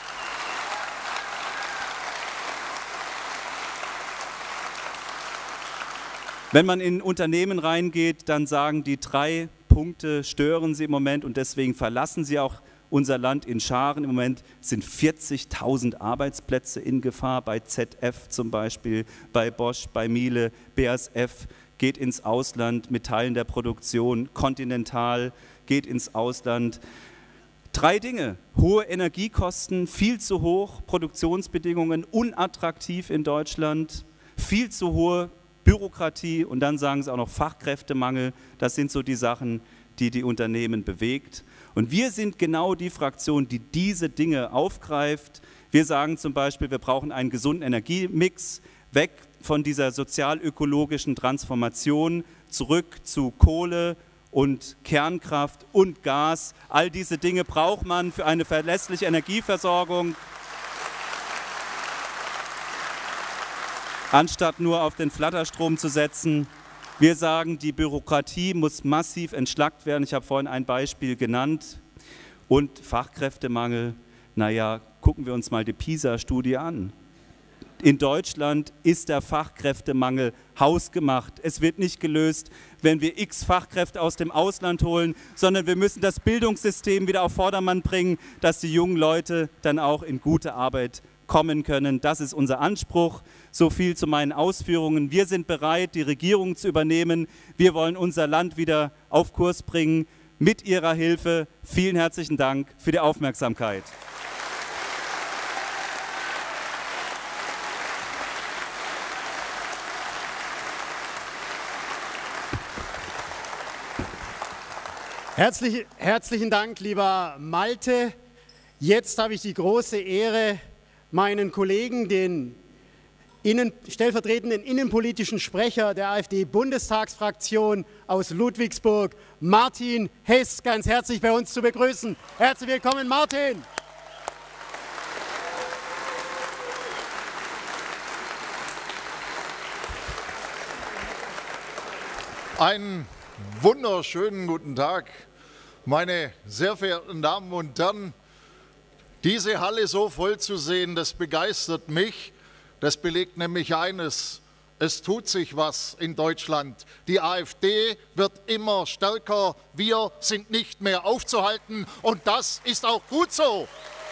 Wenn man in Unternehmen reingeht, dann sagen die 3 Punkte stören sie im Moment und deswegen verlassen sie auch unser Land in Scharen. Im Moment sind 40.000 Arbeitsplätze in Gefahr, bei ZF zum Beispiel, bei Bosch, bei Miele, BASF geht ins Ausland mit Teilen der Produktion, Continental geht ins Ausland. 3 Dinge, hohe Energiekosten, viel zu hoch, Produktionsbedingungen unattraktiv in Deutschland, viel zu hohe Bürokratie und dann sagen sie auch noch Fachkräftemangel. Das sind so die Sachen, die die Unternehmen bewegt. Und wir sind genau die Fraktion, die diese Dinge aufgreift. Wir sagen zum Beispiel, wir brauchen einen gesunden Energiemix, weg von dieser sozial-ökologischen Transformation, zurück zu Kohle und Kernkraft und Gas. All diese Dinge braucht man für eine verlässliche Energieversorgung. Anstatt nur auf den Flatterstrom zu setzen. Wir sagen, die Bürokratie muss massiv entschlackt werden. Ich habe vorhin ein Beispiel genannt. Und Fachkräftemangel, naja, gucken wir uns mal die PISA-Studie an. In Deutschland ist der Fachkräftemangel hausgemacht. Es wird nicht gelöst, wenn wir x Fachkräfte aus dem Ausland holen, sondern wir müssen das Bildungssystem wieder auf Vordermann bringen, dass die jungen Leute dann auch in gute Arbeit kommen können. Das ist unser Anspruch. So viel zu meinen Ausführungen. Wir sind bereit, die Regierung zu übernehmen. Wir wollen unser Land wieder auf Kurs bringen. Mit Ihrer Hilfe. Vielen herzlichen Dank für die Aufmerksamkeit. Herzlichen Dank, lieber Malte. Jetzt habe ich die große Ehre, meinen Kollegen, den stellvertretenden innenpolitischen Sprecher der AfD-Bundestagsfraktion aus Ludwigsburg, Martin Hess, ganz herzlich bei uns zu begrüßen. Herzlich willkommen, Martin. Einen wunderschönen guten Tag, meine sehr verehrten Damen und Herren. Diese Halle so voll zu sehen, das begeistert mich. Das belegt nämlich eines: Es tut sich was in Deutschland. Die AfD wird immer stärker. Wir sind nicht mehr aufzuhalten. Und das ist auch gut so.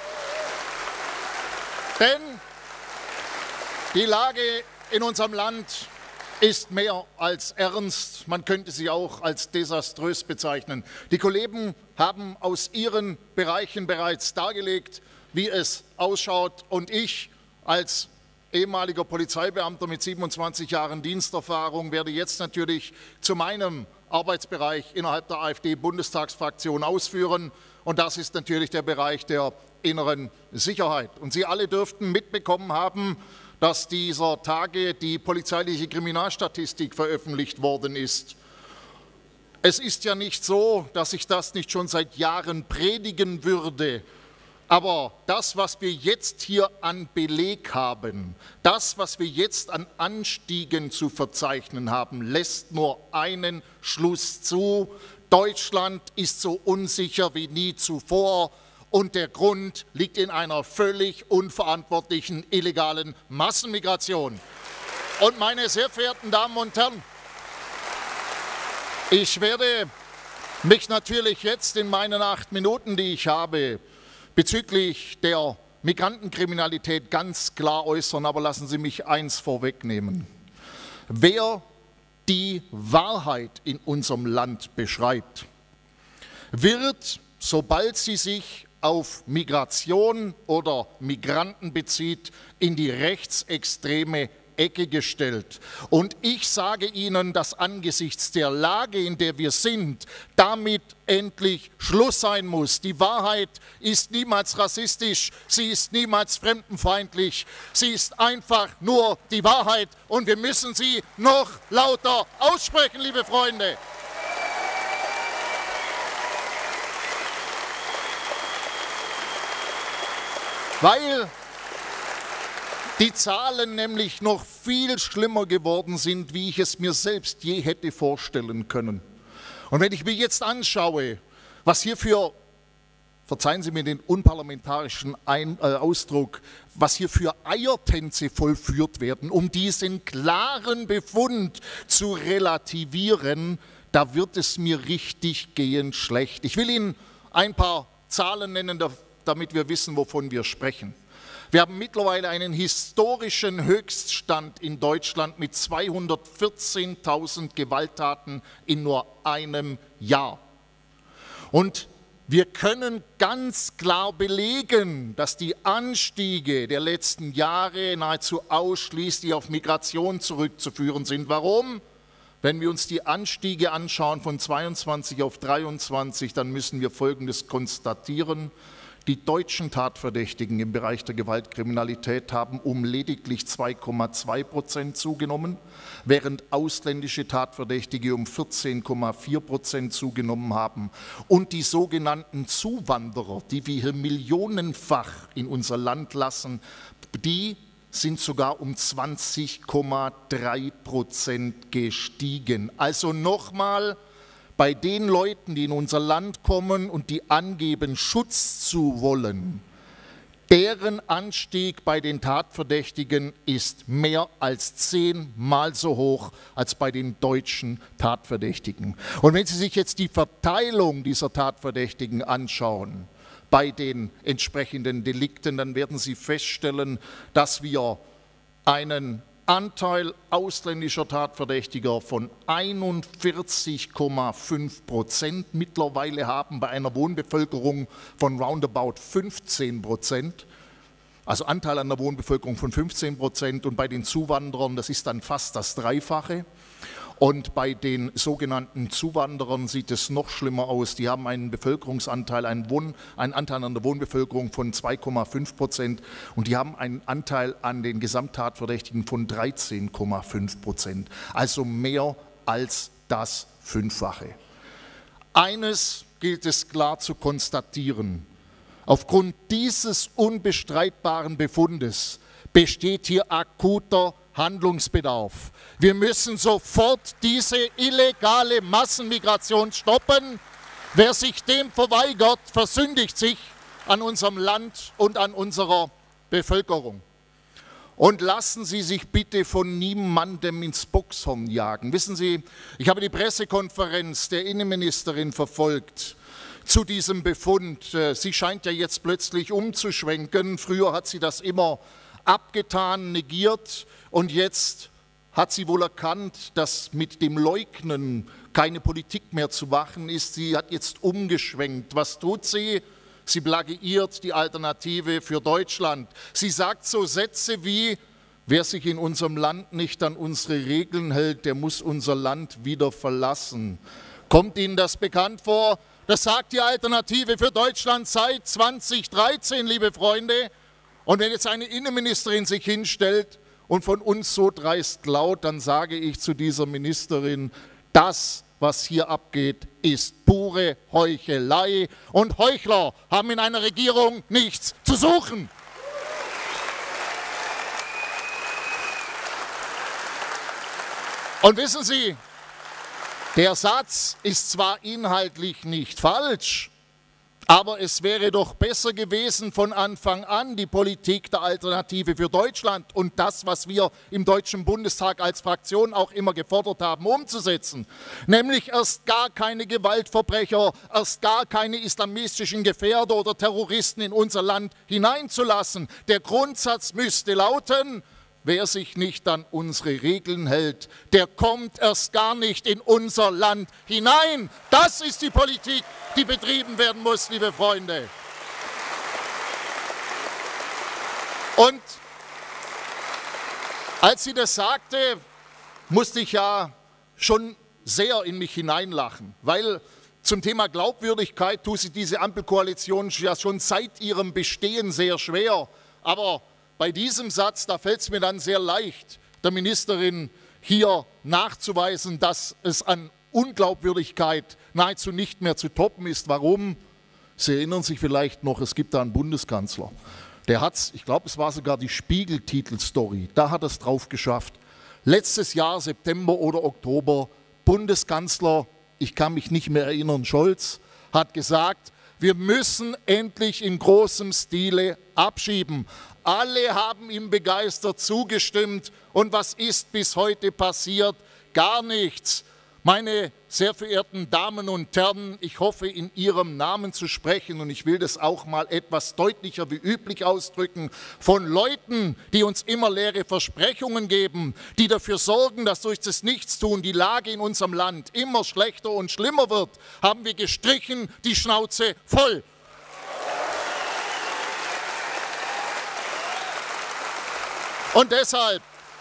Denn die Lage in unserem Land ist mehr als ernst. Man könnte sie auch als desaströs bezeichnen. Die Kollegen haben aus ihren Bereichen bereits dargelegt, wie es ausschaut. Und ich als ehemaliger Polizeibeamter mit 27 Jahren Diensterfahrung werde jetzt natürlich zu meinem Arbeitsbereich innerhalb der AfD-Bundestagsfraktion ausführen. Und das ist natürlich der Bereich der inneren Sicherheit. Und Sie alle dürften mitbekommen haben, dass dieser Tage die polizeiliche Kriminalstatistik veröffentlicht worden ist. Es ist ja nicht so, dass ich das nicht schon seit Jahren predigen würde. Aber das, was wir jetzt hier an Beleg haben, das, was wir jetzt an Anstiegen zu verzeichnen haben, lässt nur einen Schluss zu: Deutschland ist so unsicher wie nie zuvor. Und der Grund liegt in einer völlig unverantwortlichen illegalen Massenmigration. Und meine sehr verehrten Damen und Herren, ich werde mich natürlich jetzt in meinen 8 Minuten, die ich habe, bezüglich der Migrantenkriminalität ganz klar äußern, aber lassen Sie mich eins vorwegnehmen. Wer die Wahrheit in unserem Land beschreibt, wird, sobald sie sich auf Migration oder Migranten bezieht, in die rechtsextreme Ecke gestellt. Und ich sage Ihnen, dass angesichts der Lage, in der wir sind, damit endlich Schluss sein muss. Die Wahrheit ist niemals rassistisch, sie ist niemals fremdenfeindlich, sie ist einfach nur die Wahrheit und wir müssen sie noch lauter aussprechen, liebe Freunde. Weil die Zahlen nämlich noch viel schlimmer geworden sind, wie ich es mir selbst je hätte vorstellen können. Und wenn ich mir jetzt anschaue, was hier für, verzeihen Sie mir den unparlamentarischen Ausdruck, was hier für Eiertänze vollführt werden, um diesen klaren Befund zu relativieren, da wird es mir richtig gehend schlecht. Ich will Ihnen ein paar Zahlen nennen, damit wir wissen, wovon wir sprechen. Wir haben mittlerweile einen historischen Höchststand in Deutschland mit 214.000 Gewalttaten in nur einem Jahr. Und wir können ganz klar belegen, dass die Anstiege der letzten Jahre nahezu ausschließlich auf Migration zurückzuführen sind. Warum? Wenn wir uns die Anstiege anschauen von 22 auf 23, dann müssen wir Folgendes konstatieren: Die deutschen Tatverdächtigen im Bereich der Gewaltkriminalität haben um lediglich 2,2% zugenommen, während ausländische Tatverdächtige um 14,4% zugenommen haben. Und die sogenannten Zuwanderer, die wir hier millionenfach in unser Land lassen, die sind sogar um 20,3% gestiegen. Also nochmal: Bei den Leuten, die in unser Land kommen und die angeben, Schutz zu wollen, deren Anstieg bei den Tatverdächtigen ist mehr als 10-mal so hoch als bei den deutschen Tatverdächtigen. Und wenn Sie sich jetzt die Verteilung dieser Tatverdächtigen anschauen bei den entsprechenden Delikten, dann werden Sie feststellen, dass wir einen Anteil ausländischer Tatverdächtiger von 41,5% mittlerweile haben, bei einer Wohnbevölkerung von roundabout 15%, also Anteil an der Wohnbevölkerung von 15%, und bei den Zuwanderern, das ist dann fast das Dreifache. Und bei den sogenannten Zuwanderern sieht es noch schlimmer aus. Die haben einen Bevölkerungsanteil, einen Anteil an der Wohnbevölkerung von 2,5% und die haben einen Anteil an den Gesamttatverdächtigen von 13,5%. Also mehr als das Fünffache. Eines gilt es klar zu konstatieren: Aufgrund dieses unbestreitbaren Befundes besteht hier akuter Handlungsbedarf. Wir müssen sofort diese illegale Massenmigration stoppen. Wer sich dem verweigert, versündigt sich an unserem Land und an unserer Bevölkerung. Und lassen Sie sich bitte von niemandem ins Bockshorn jagen. Wissen Sie, ich habe die Pressekonferenz der Innenministerin verfolgt zu diesem Befund. Sie scheint ja jetzt plötzlich umzuschwenken. Früher hat sie das immer abgetan, negiert und jetzt hat sie wohl erkannt, dass mit dem Leugnen keine Politik mehr zu machen ist. Sie hat jetzt umgeschwenkt. Was tut sie? Sie plagiiert die Alternative für Deutschland. Sie sagt so Sätze wie: Wer sich in unserem Land nicht an unsere Regeln hält, der muss unser Land wieder verlassen. Kommt Ihnen das bekannt vor? Das sagt die Alternative für Deutschland seit 2013, liebe Freunde. Und wenn jetzt eine Innenministerin sich hinstellt und von uns so dreist laut, dann sage ich zu dieser Ministerin: Das, was hier abgeht, ist pure Heuchelei. Und Heuchler haben in einer Regierung nichts zu suchen. Und wissen Sie, der Satz ist zwar inhaltlich nicht falsch, aber es wäre doch besser gewesen, von Anfang an die Politik der Alternative für Deutschland und das, was wir im Deutschen Bundestag als Fraktion auch immer gefordert haben, umzusetzen. Nämlich erst gar keine Gewaltverbrecher, erst gar keine islamistischen Gefährder oder Terroristen in unser Land hineinzulassen. Der Grundsatz müsste lauten: Wer sich nicht an unsere Regeln hält, der kommt erst gar nicht in unser Land hinein. Das ist die Politik, die betrieben werden muss, liebe Freunde. Und als sie das sagte, musste ich ja schon sehr in mich hineinlachen, weil zum Thema Glaubwürdigkeit tut sich diese Ampelkoalition ja schon seit ihrem Bestehen sehr schwer. Aber bei diesem Satz, da fällt es mir dann sehr leicht, der Ministerin hier nachzuweisen, dass es an Unglaubwürdigkeit nahezu nicht mehr zu toppen ist. Warum? Sie erinnern sich vielleicht noch, es gibt da einen Bundeskanzler. Der hat, ich glaube, es war sogar die Spiegel-Titelstory, da hat er es drauf geschafft. Letztes Jahr, September oder Oktober, Bundeskanzler, ich kann mich nicht mehr erinnern, Scholz, hat gesagt, wir müssen endlich in großem Stile abschieben. Alle haben ihm begeistert zugestimmt. Und was ist bis heute passiert? Gar nichts. Meine sehr verehrten Damen und Herren, ich hoffe, in Ihrem Namen zu sprechen, und ich will das auch mal etwas deutlicher wie üblich ausdrücken, von Leuten, die uns immer leere Versprechungen geben, die dafür sorgen, dass durch das Nichtstun die Lage in unserem Land immer schlechter und schlimmer wird, haben wir gestrichen die Schnauze voll. Und deshalb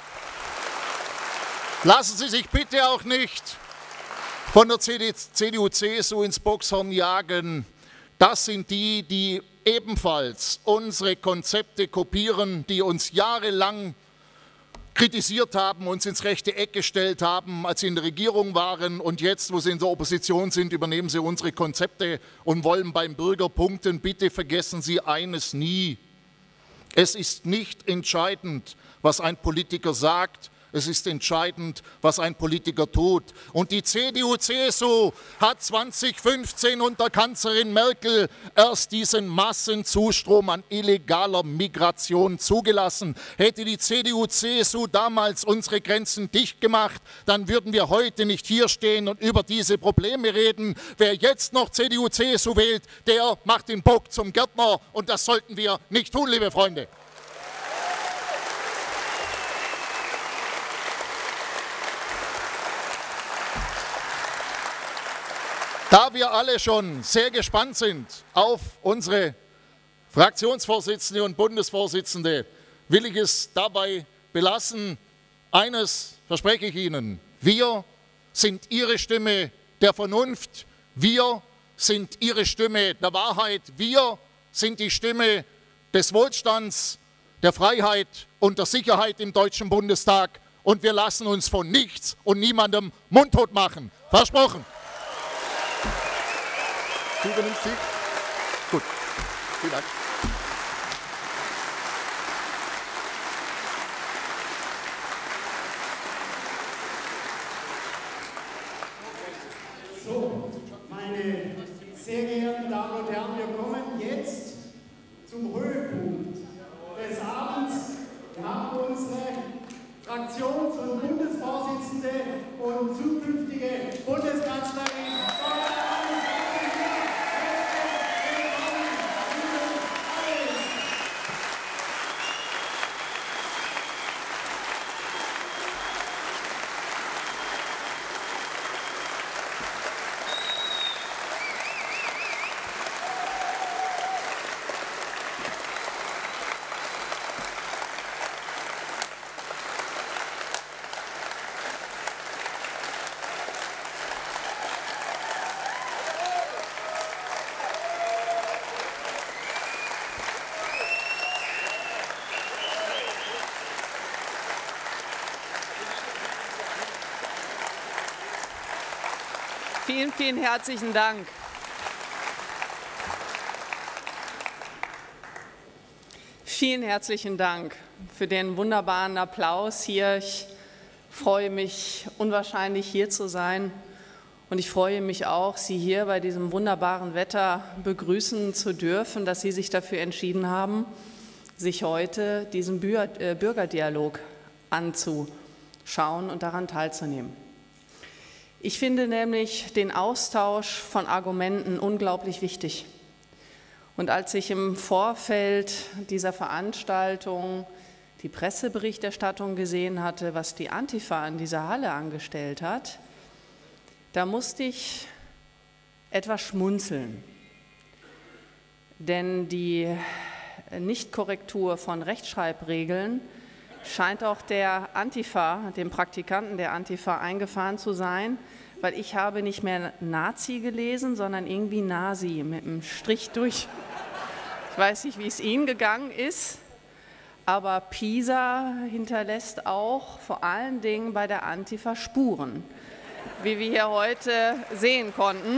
lassen Sie sich bitte auch nicht von der CDU, CSU ins Bockshorn jagen. Das sind die, die ebenfalls unsere Konzepte kopieren, die uns jahrelang kritisiert haben, uns ins rechte Eck gestellt haben, als sie in der Regierung waren, und jetzt, wo sie in der Opposition sind, übernehmen sie unsere Konzepte und wollen beim Bürger punkten. Bitte vergessen Sie eines nie: Es ist nicht entscheidend, was ein Politiker sagt, es ist entscheidend, was ein Politiker tut. Und die CDU-CSU hat 2015 unter Kanzlerin Merkel erst diesen Massenzustrom an illegaler Migration zugelassen. Hätte die CDU-CSU damals unsere Grenzen dicht gemacht, dann würden wir heute nicht hier stehen und über diese Probleme reden. Wer jetzt noch CDU-CSU wählt, der macht den Bock zum Gärtner, und das sollten wir nicht tun, liebe Freunde. Da wir alle schon sehr gespannt sind auf unsere Fraktionsvorsitzende und Bundesvorsitzende, will ich es dabei belassen. Eines verspreche ich Ihnen: Wir sind Ihre Stimme der Vernunft, wir sind Ihre Stimme der Wahrheit, wir sind die Stimme des Wohlstands, der Freiheit und der Sicherheit im Deutschen Bundestag, und wir lassen uns von nichts und niemandem mundtot machen. Versprochen. Du übernimmst sie? Gut, vielen Dank. So, meine sehr geehrten Damen und Herren, wir kommen jetzt zum Höhepunkt des Abends. Wir haben unsere Fraktions- und Bundesvorsitzende und zukünftige Bundeskanzlerin. Vielen, vielen herzlichen Dank. Vielen herzlichen Dank für den wunderbaren Applaus hier. Ich freue mich unwahrscheinlich, hier zu sein. Und ich freue mich auch, Sie hier bei diesem wunderbaren Wetter begrüßen zu dürfen, dass Sie sich dafür entschieden haben, sich heute diesem Bürgerdialog anzuschauen und daran teilzunehmen. Ich finde nämlich den Austausch von Argumenten unglaublich wichtig. Und als ich im Vorfeld dieser Veranstaltung die Presseberichterstattung gesehen hatte, was die Antifa in dieser Halle angestellt hat, da musste ich etwas schmunzeln. Denn die Nichtkorrektur von Rechtschreibregeln scheint auch der Antifa, dem Praktikanten der Antifa, eingefahren zu sein, weil ich habe nicht mehr Nazi gelesen, sondern irgendwie Nasi mit einem Strich durch. Ich weiß nicht, wie es Ihnen gegangen ist, aber Pisa hinterlässt auch vor allen Dingen bei der Antifa Spuren, wie wir hier heute sehen konnten.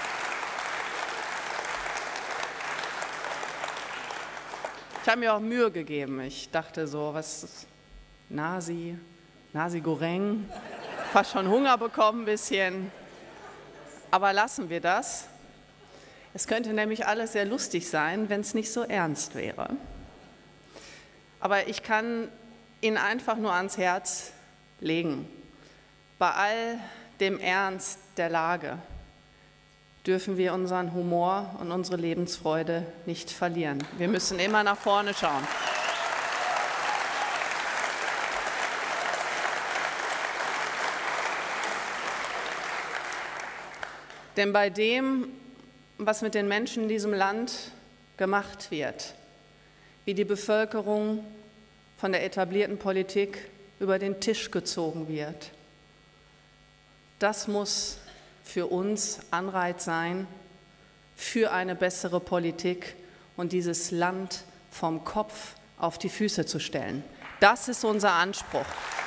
Ich habe mir auch Mühe gegeben. Ich dachte so, was ist Nasi Goreng, fast schon Hunger bekommen ein bisschen. Aber lassen wir das. Es könnte nämlich alles sehr lustig sein, wenn es nicht so ernst wäre. Aber ich kann Ihnen einfach nur ans Herz legen, bei all dem Ernst der Lage dürfen wir unseren Humor und unsere Lebensfreude nicht verlieren. Wir müssen immer nach vorne schauen. Denn bei dem, was mit den Menschen in diesem Land gemacht wird, wie die Bevölkerung von der etablierten Politik über den Tisch gezogen wird, das muss für uns Anreiz sein für eine bessere Politik und dieses Land vom Kopf auf die Füße zu stellen. Das ist unser Anspruch.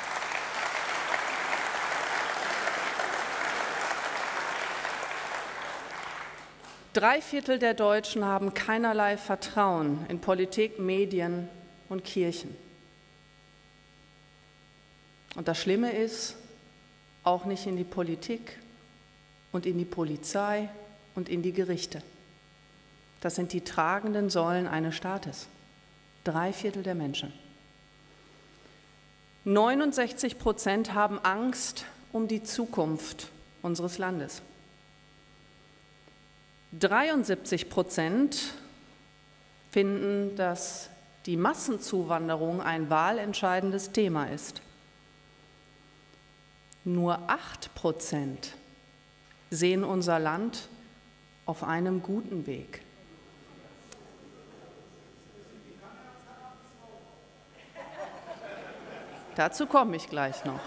Drei Viertel der Deutschen haben keinerlei Vertrauen in Politik, Medien und Kirchen. Und das Schlimme ist, auch nicht in die Politik und in die Polizei und in die Gerichte. Das sind die tragenden Säulen eines Staates. Drei Viertel der Menschen. 69% haben Angst um die Zukunft unseres Landes. 73% finden, dass die Massenzuwanderung ein wahlentscheidendes Thema ist. Nur 8% sehen unser Land auf einem guten Weg. Dazu komme ich gleich noch.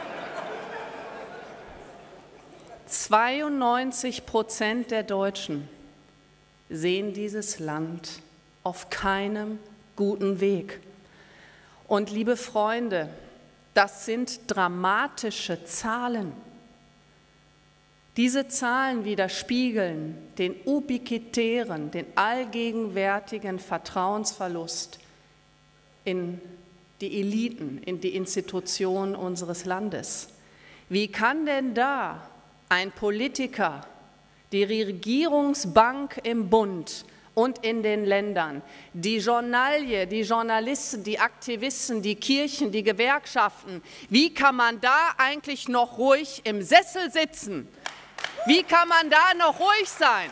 92% der Deutschen sehen dieses Land auf keinem guten Weg. Und liebe Freunde, das sind dramatische Zahlen. Diese Zahlen widerspiegeln den ubiquitären, den allgegenwärtigen Vertrauensverlust in die Eliten, in die Institutionen unseres Landes. Wie kann denn da ein Politiker die Regierungsbank im Bund und in den Ländern, die Journalie, die Journalisten, die Aktivisten, die Kirchen, die Gewerkschaften, wie kann man da eigentlich noch ruhig im Sessel sitzen? Wie kann man da noch ruhig sein?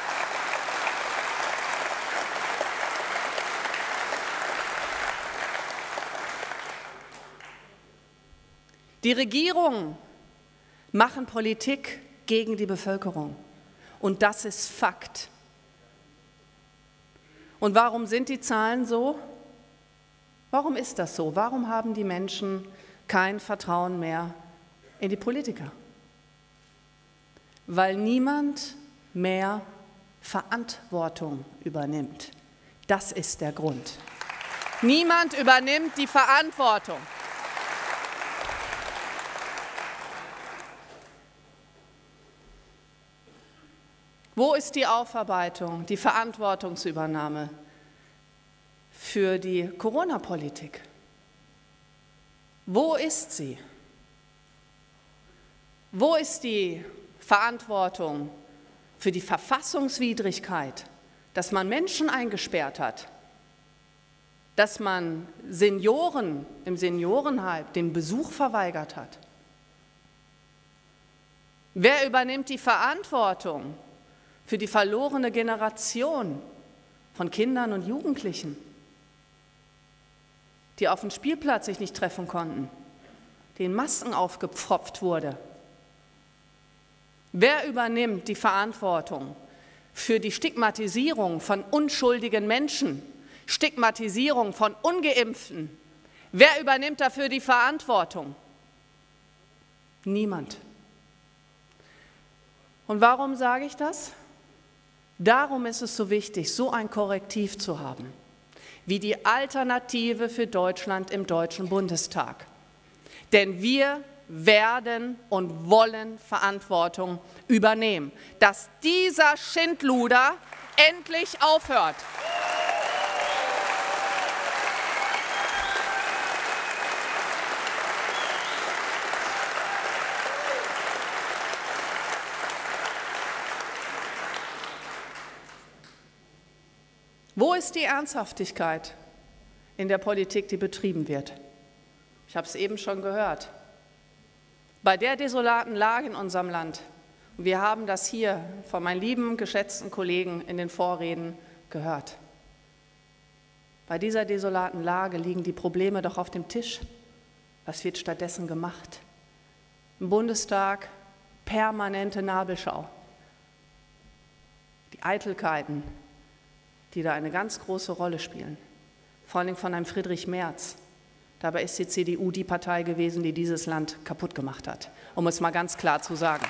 Die Regierungen machen Politik gegen die Bevölkerung. Und das ist Fakt. Und warum sind die Zahlen so? Warum ist das so? Warum haben die Menschen kein Vertrauen mehr in die Politiker? Weil niemand mehr Verantwortung übernimmt. Das ist der Grund. Niemand übernimmt die Verantwortung. Wo ist die Aufarbeitung, die Verantwortungsübernahme für die Corona-Politik? Wo ist sie? Wo ist die Verantwortung für die Verfassungswidrigkeit, dass man Menschen eingesperrt hat, dass man Senioren im Seniorenheim den Besuch verweigert hat? Wer übernimmt die Verantwortung für die verlorene Generation von Kindern und Jugendlichen, die auf dem Spielplatz sich nicht treffen konnten, denen Masken aufgepfropft wurde? Wer übernimmt die Verantwortung für die Stigmatisierung von unschuldigen Menschen, Stigmatisierung von Ungeimpften? Wer übernimmt dafür die Verantwortung? Niemand. Und warum sage ich das? Darum ist es so wichtig, so ein Korrektiv zu haben, wie die Alternative für Deutschland im Deutschen Bundestag. Denn wir werden und wollen Verantwortung übernehmen, dass dieser Schindluder endlich aufhört. Wo ist die Ernsthaftigkeit in der Politik, die betrieben wird? Ich habe es eben schon gehört. Bei der desolaten Lage in unserem Land, und wir haben das hier von meinen lieben, geschätzten Kollegen in den Vorreden gehört, bei dieser desolaten Lage liegen die Probleme doch auf dem Tisch. Was wird stattdessen gemacht? Im Bundestag permanente Nabelschau. Die Eitelkeiten, die da eine ganz große Rolle spielen, vor allem von einem Friedrich Merz. Dabei ist die CDU die Partei gewesen, die dieses Land kaputt gemacht hat, um es mal ganz klar zu sagen.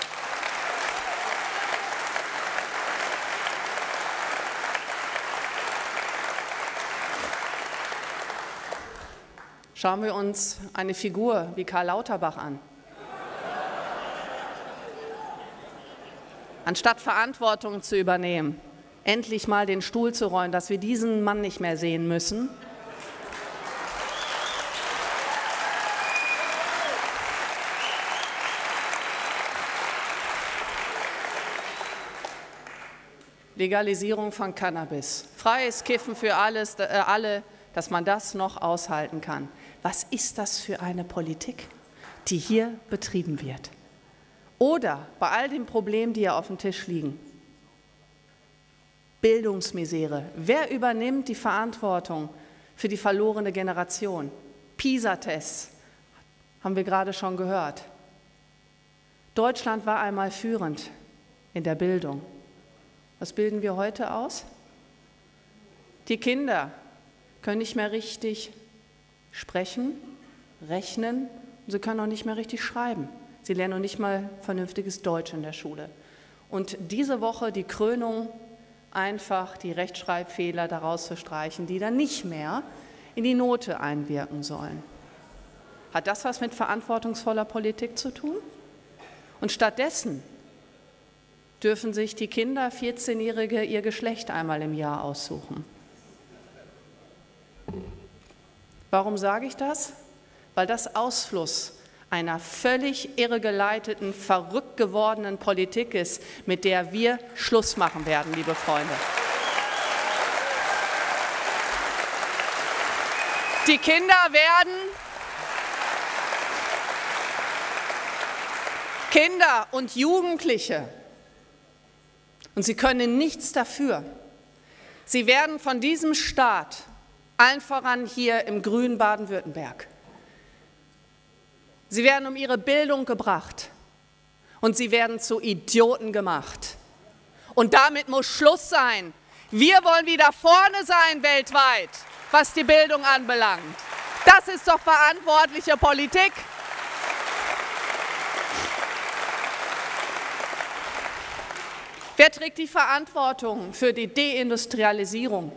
Schauen wir uns eine Figur wie Karl Lauterbach an. Anstatt Verantwortung zu übernehmen, endlich mal den Stuhl zu räumen, dass wir diesen Mann nicht mehr sehen müssen. Legalisierung von Cannabis, freies Kiffen für alle, dass man das noch aushalten kann. Was ist das für eine Politik, die hier betrieben wird? Oder bei all den Problemen, die ja auf dem Tisch liegen, Bildungsmisere. Wer übernimmt die Verantwortung für die verlorene Generation? PISA-Tests, haben wir gerade schon gehört. Deutschland war einmal führend in der Bildung. Was bilden wir heute aus? Die Kinder können nicht mehr richtig sprechen, rechnen und sie können auch nicht mehr richtig schreiben. Sie lernen noch nicht mal vernünftiges Deutsch in der Schule. Und diese Woche die Krönung, einfach die Rechtschreibfehler daraus zu streichen, die dann nicht mehr in die Note einwirken sollen. Hat das was mit verantwortungsvoller Politik zu tun? Und stattdessen dürfen sich die Kinder, 14-Jährige, ihr Geschlecht einmal im Jahr aussuchen. Warum sage ich das? Weil das Ausfluss einer völlig irregeleiteten, verrückt gewordenen Politik ist, mit der wir Schluss machen werden, liebe Freunde. Die Kinder und Jugendliche, und sie können nichts dafür, sie werden von diesem Staat, allen voran hier im grünen Baden-Württemberg, sie werden um ihre Bildung gebracht und sie werden zu Idioten gemacht. Und damit muss Schluss sein. Wir wollen wieder vorne sein weltweit, was die Bildung anbelangt. Das ist doch verantwortliche Politik. Wer trägt die Verantwortung für die Deindustrialisierung,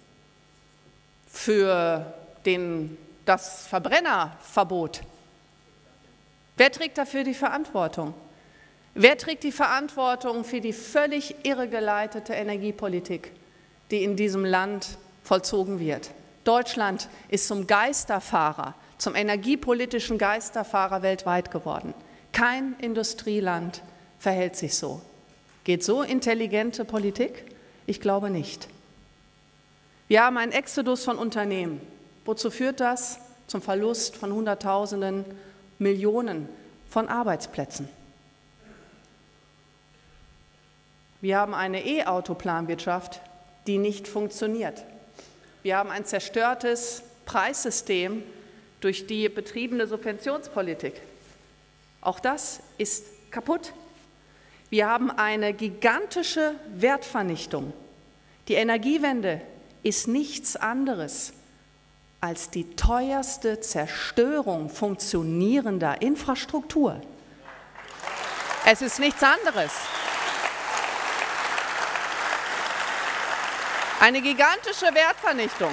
für das Verbrennerverbot? Wer trägt dafür die Verantwortung? Wer trägt die Verantwortung für die völlig irregeleitete Energiepolitik, die in diesem Land vollzogen wird? Deutschland ist zum Geisterfahrer, zum energiepolitischen Geisterfahrer weltweit geworden. Kein Industrieland verhält sich so. Geht so intelligente Politik? Ich glaube nicht. Wir haben einen Exodus von Unternehmen. Wozu führt das? Zum Verlust von Hunderttausenden, Millionen von Arbeitsplätzen. Wir haben eine E-Auto-Planwirtschaft, die nicht funktioniert. Wir haben ein zerstörtes Preissystem durch die betriebene Subventionspolitik. Auch das ist kaputt. Wir haben eine gigantische Wertvernichtung. Die Energiewende ist nichts anderes als die teuerste Zerstörung funktionierender Infrastruktur. Es ist nichts anderes. Eine gigantische Wertvernichtung.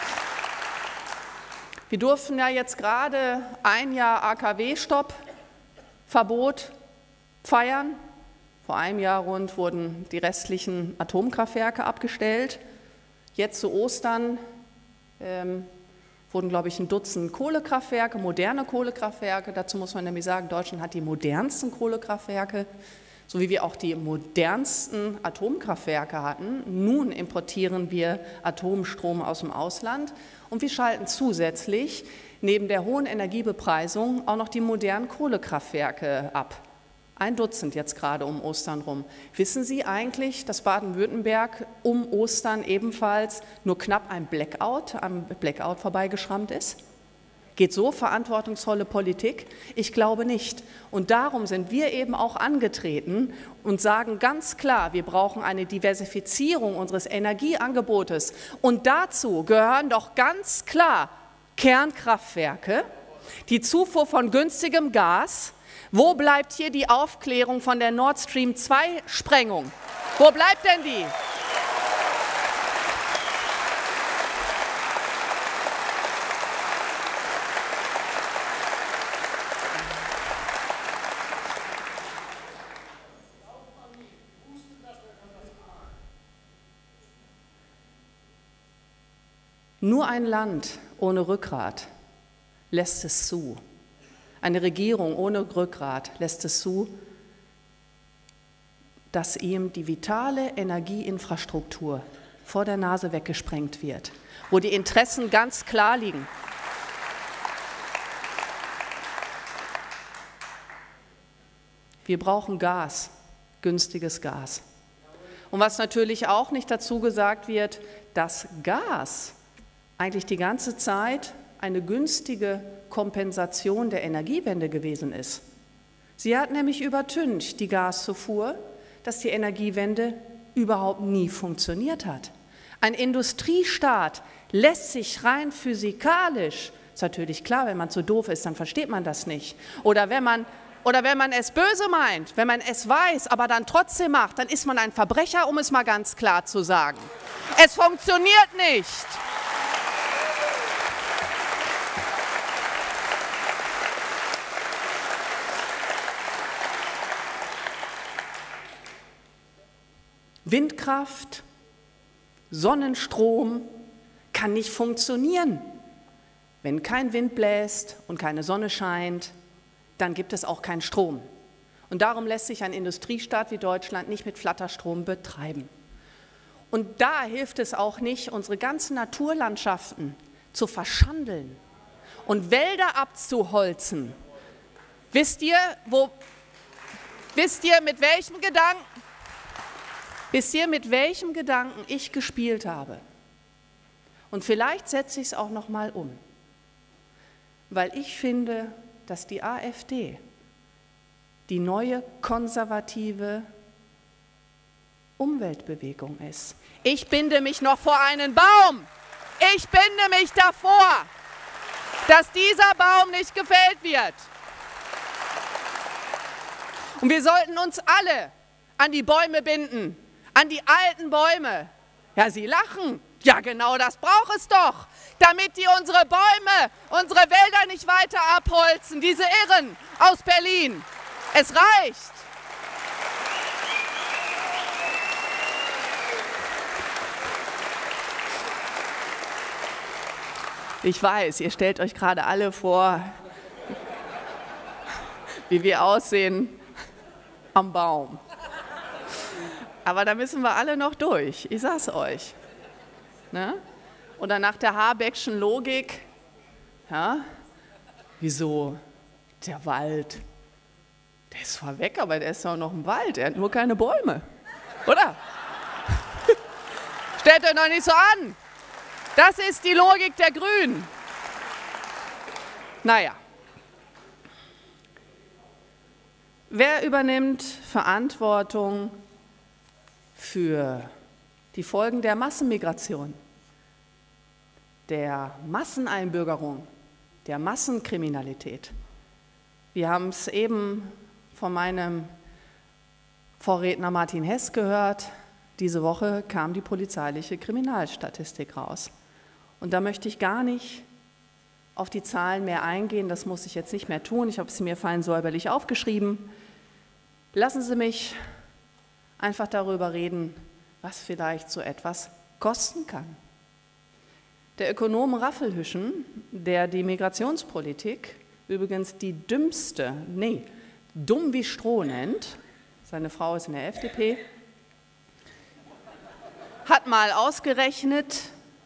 Wir durften ja jetzt gerade ein Jahr AKW-Stopp, Verbot feiern. Vor einem Jahr rund wurden die restlichen Atomkraftwerke abgestellt. Jetzt zu Ostern wurden, glaube ich, 1 Dutzend Kohlekraftwerke, moderne Kohlekraftwerke. Dazu muss man nämlich sagen, Deutschland hat die modernsten Kohlekraftwerke, so wie wir auch die modernsten Atomkraftwerke hatten. Nun importieren wir Atomstrom aus dem Ausland und wir schalten zusätzlich neben der hohen Energiebepreisung auch noch die modernen Kohlekraftwerke ab. 1 Dutzend jetzt gerade um Ostern rum. Wissen Sie eigentlich, dass Baden-Württemberg um Ostern ebenfalls nur knapp am Blackout vorbeigeschrammt ist? Geht so verantwortungsvolle Politik? Ich glaube nicht. Und darum sind wir eben auch angetreten und sagen ganz klar, wir brauchen eine Diversifizierung unseres Energieangebotes. Und dazu gehören doch ganz klar Kernkraftwerke, die Zufuhr von günstigem Gas. Wo bleibt hier die Aufklärung von der Nord Stream 2 Sprengung? Wo bleibt denn die? Nur ein Land ohne Rückgrat lässt es zu. Eine Regierung ohne Rückgrat lässt es zu, dass ihm die vitale Energieinfrastruktur vor der Nase weggesprengt wird, wo die Interessen ganz klar liegen. Wir brauchen Gas, günstiges Gas. Und was natürlich auch nicht dazu gesagt wird, dass Gas eigentlich die ganze Zeit eine günstige Kompensation der Energiewende gewesen ist. Sie hat nämlich übertüncht, die Gaszufuhr, dass die Energiewende überhaupt nie funktioniert hat. Ein Industriestaat lässt sich rein physikalisch, ist natürlich klar, wenn man zu doof ist, dann versteht man das nicht. Oder wenn man es böse meint, wenn man es weiß, aber dann trotzdem macht, dann ist man ein Verbrecher, um es mal ganz klar zu sagen. Es funktioniert nicht. Windkraft, Sonnenstrom kann nicht funktionieren. Wenn kein Wind bläst und keine Sonne scheint, dann gibt es auch keinen Strom. Und darum lässt sich ein Industriestaat wie Deutschland nicht mit Flatterstrom betreiben. Und da hilft es auch nicht, unsere ganzen Naturlandschaften zu verschandeln und Wälder abzuholzen. Wisst ihr, mit welchem Gedanken ich gespielt habe? Und vielleicht setze ich es auch noch mal um, weil ich finde, dass die AfD die neue konservative Umweltbewegung ist. Ich binde mich noch vor einen Baum. Ich binde mich davor, dass dieser Baum nicht gefällt wird. Und wir sollten uns alle an die Bäume binden, an die alten Bäume. Ja, Sie lachen. Ja, genau das braucht es doch, damit die unsere Bäume, unsere Wälder nicht weiter abholzen, diese Irren aus Berlin. Es reicht. Ich weiß, ihr stellt euch gerade alle vor, wie wir aussehen am Baum. Aber da müssen wir alle noch durch, ich sag's euch. Ne? Oder nach der Habeckschen Logik, ja, wieso der Wald, der ist zwar weg, aber der ist doch noch im Wald, er hat nur keine Bäume, oder? Stellt euch doch nicht so an, das ist die Logik der Grünen. Naja, wer übernimmt Verantwortung für die Folgen der Massenmigration, der Masseneinbürgerung, der Massenkriminalität? Wir haben es eben von meinem Vorredner Martin Hess gehört. Diese Woche kam die polizeiliche Kriminalstatistik raus. Und da möchte ich gar nicht auf die Zahlen mehr eingehen, das muss ich jetzt nicht mehr tun, ich habe sie mir fein säuberlich aufgeschrieben. Lassen Sie mich einfach darüber reden, was vielleicht so etwas kosten kann. Der Ökonom Raffelhüschen, der die Migrationspolitik übrigens die dümmste, dumm wie Stroh nennt, seine Frau ist in der FDP, hat mal ausgerechnet,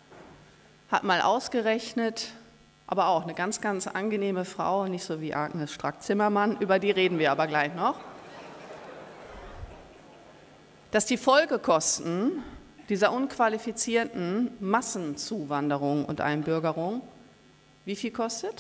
aber auch eine ganz, ganz angenehme Frau, nicht so wie Agnes Strack-Zimmermann, über die reden wir aber gleich noch, dass die Folgekosten dieser unqualifizierten Massenzuwanderung und Einbürgerung wie viel kostet?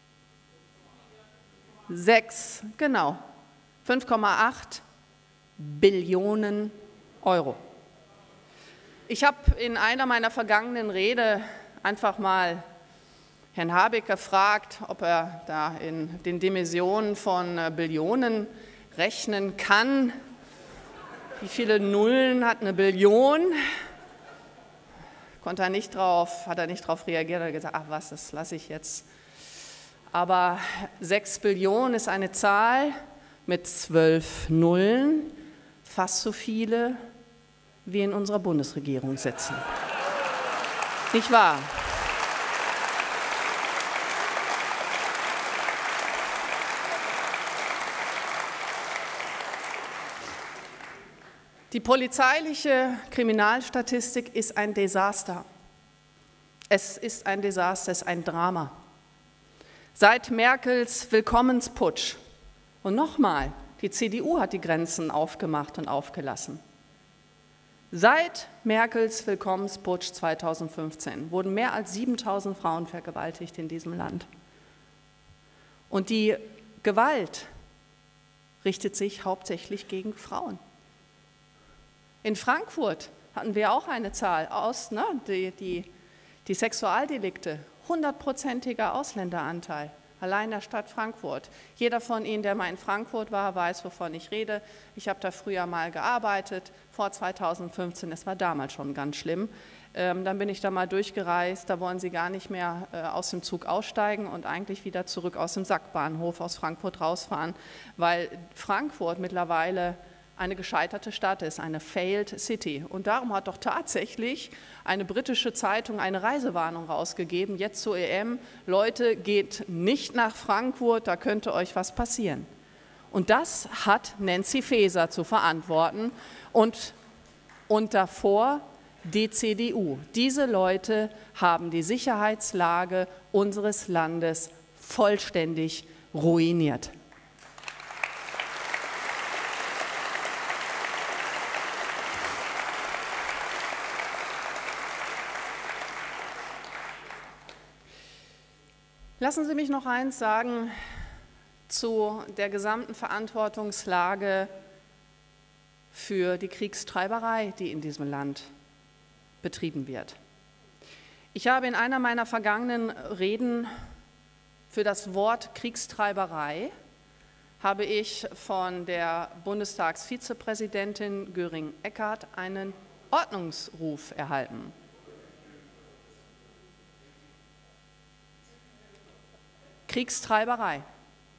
5,8 Billionen Euro. Ich habe in einer meiner vergangenen Rede einfach mal Herrn Habeck gefragt, ob er da in den Dimensionen von Billionen rechnen kann. Wie viele Nullen hat eine Billion? Hat er nicht drauf reagiert, hat gesagt, ach was, das lasse ich jetzt. Aber 6 Billionen ist eine Zahl mit 12 Nullen, fast so viele wie in unserer Bundesregierung sitzen. Nicht wahr? Die polizeiliche Kriminalstatistik ist ein Desaster. Es ist ein Desaster, es ist ein Drama. Seit Merkels Willkommensputsch, und nochmal, die CDU hat die Grenzen aufgemacht und aufgelassen. Seit Merkels Willkommensputsch 2015 wurden mehr als 7.000 Frauen vergewaltigt in diesem Land. Und die Gewalt richtet sich hauptsächlich gegen Frauen. In Frankfurt hatten wir auch eine Zahl aus, ne, die Sexualdelikte, 100%iger Ausländeranteil, allein in der Stadt Frankfurt. Jeder von Ihnen, der mal in Frankfurt war, weiß, wovon ich rede. Ich habe da früher mal gearbeitet, vor 2015, es war damals schon ganz schlimm. Dann bin ich da mal durchgereist, da wollen Sie gar nicht mehr aus dem Zug aussteigen und eigentlich wieder zurück aus dem Sackbahnhof aus Frankfurt rausfahren, weil Frankfurt mittlerweile eine gescheiterte Stadt ist, eine failed city. Und darum hat doch tatsächlich eine britische Zeitung eine Reisewarnung rausgegeben, jetzt zur EM, Leute, geht nicht nach Frankfurt, da könnte euch was passieren. Und das hat Nancy Faeser zu verantworten. Und davor die CDU. Diese Leute haben die Sicherheitslage unseres Landes vollständig ruiniert. Lassen Sie mich noch eins sagen zu der gesamten Verantwortungslage für die Kriegstreiberei, die in diesem Land betrieben wird. Ich habe in einer meiner vergangenen Reden für das Wort Kriegstreiberei habe ich von der Bundestagsvizepräsidentin Göring-Eckardt einen Ordnungsruf erhalten. Kriegstreiberei.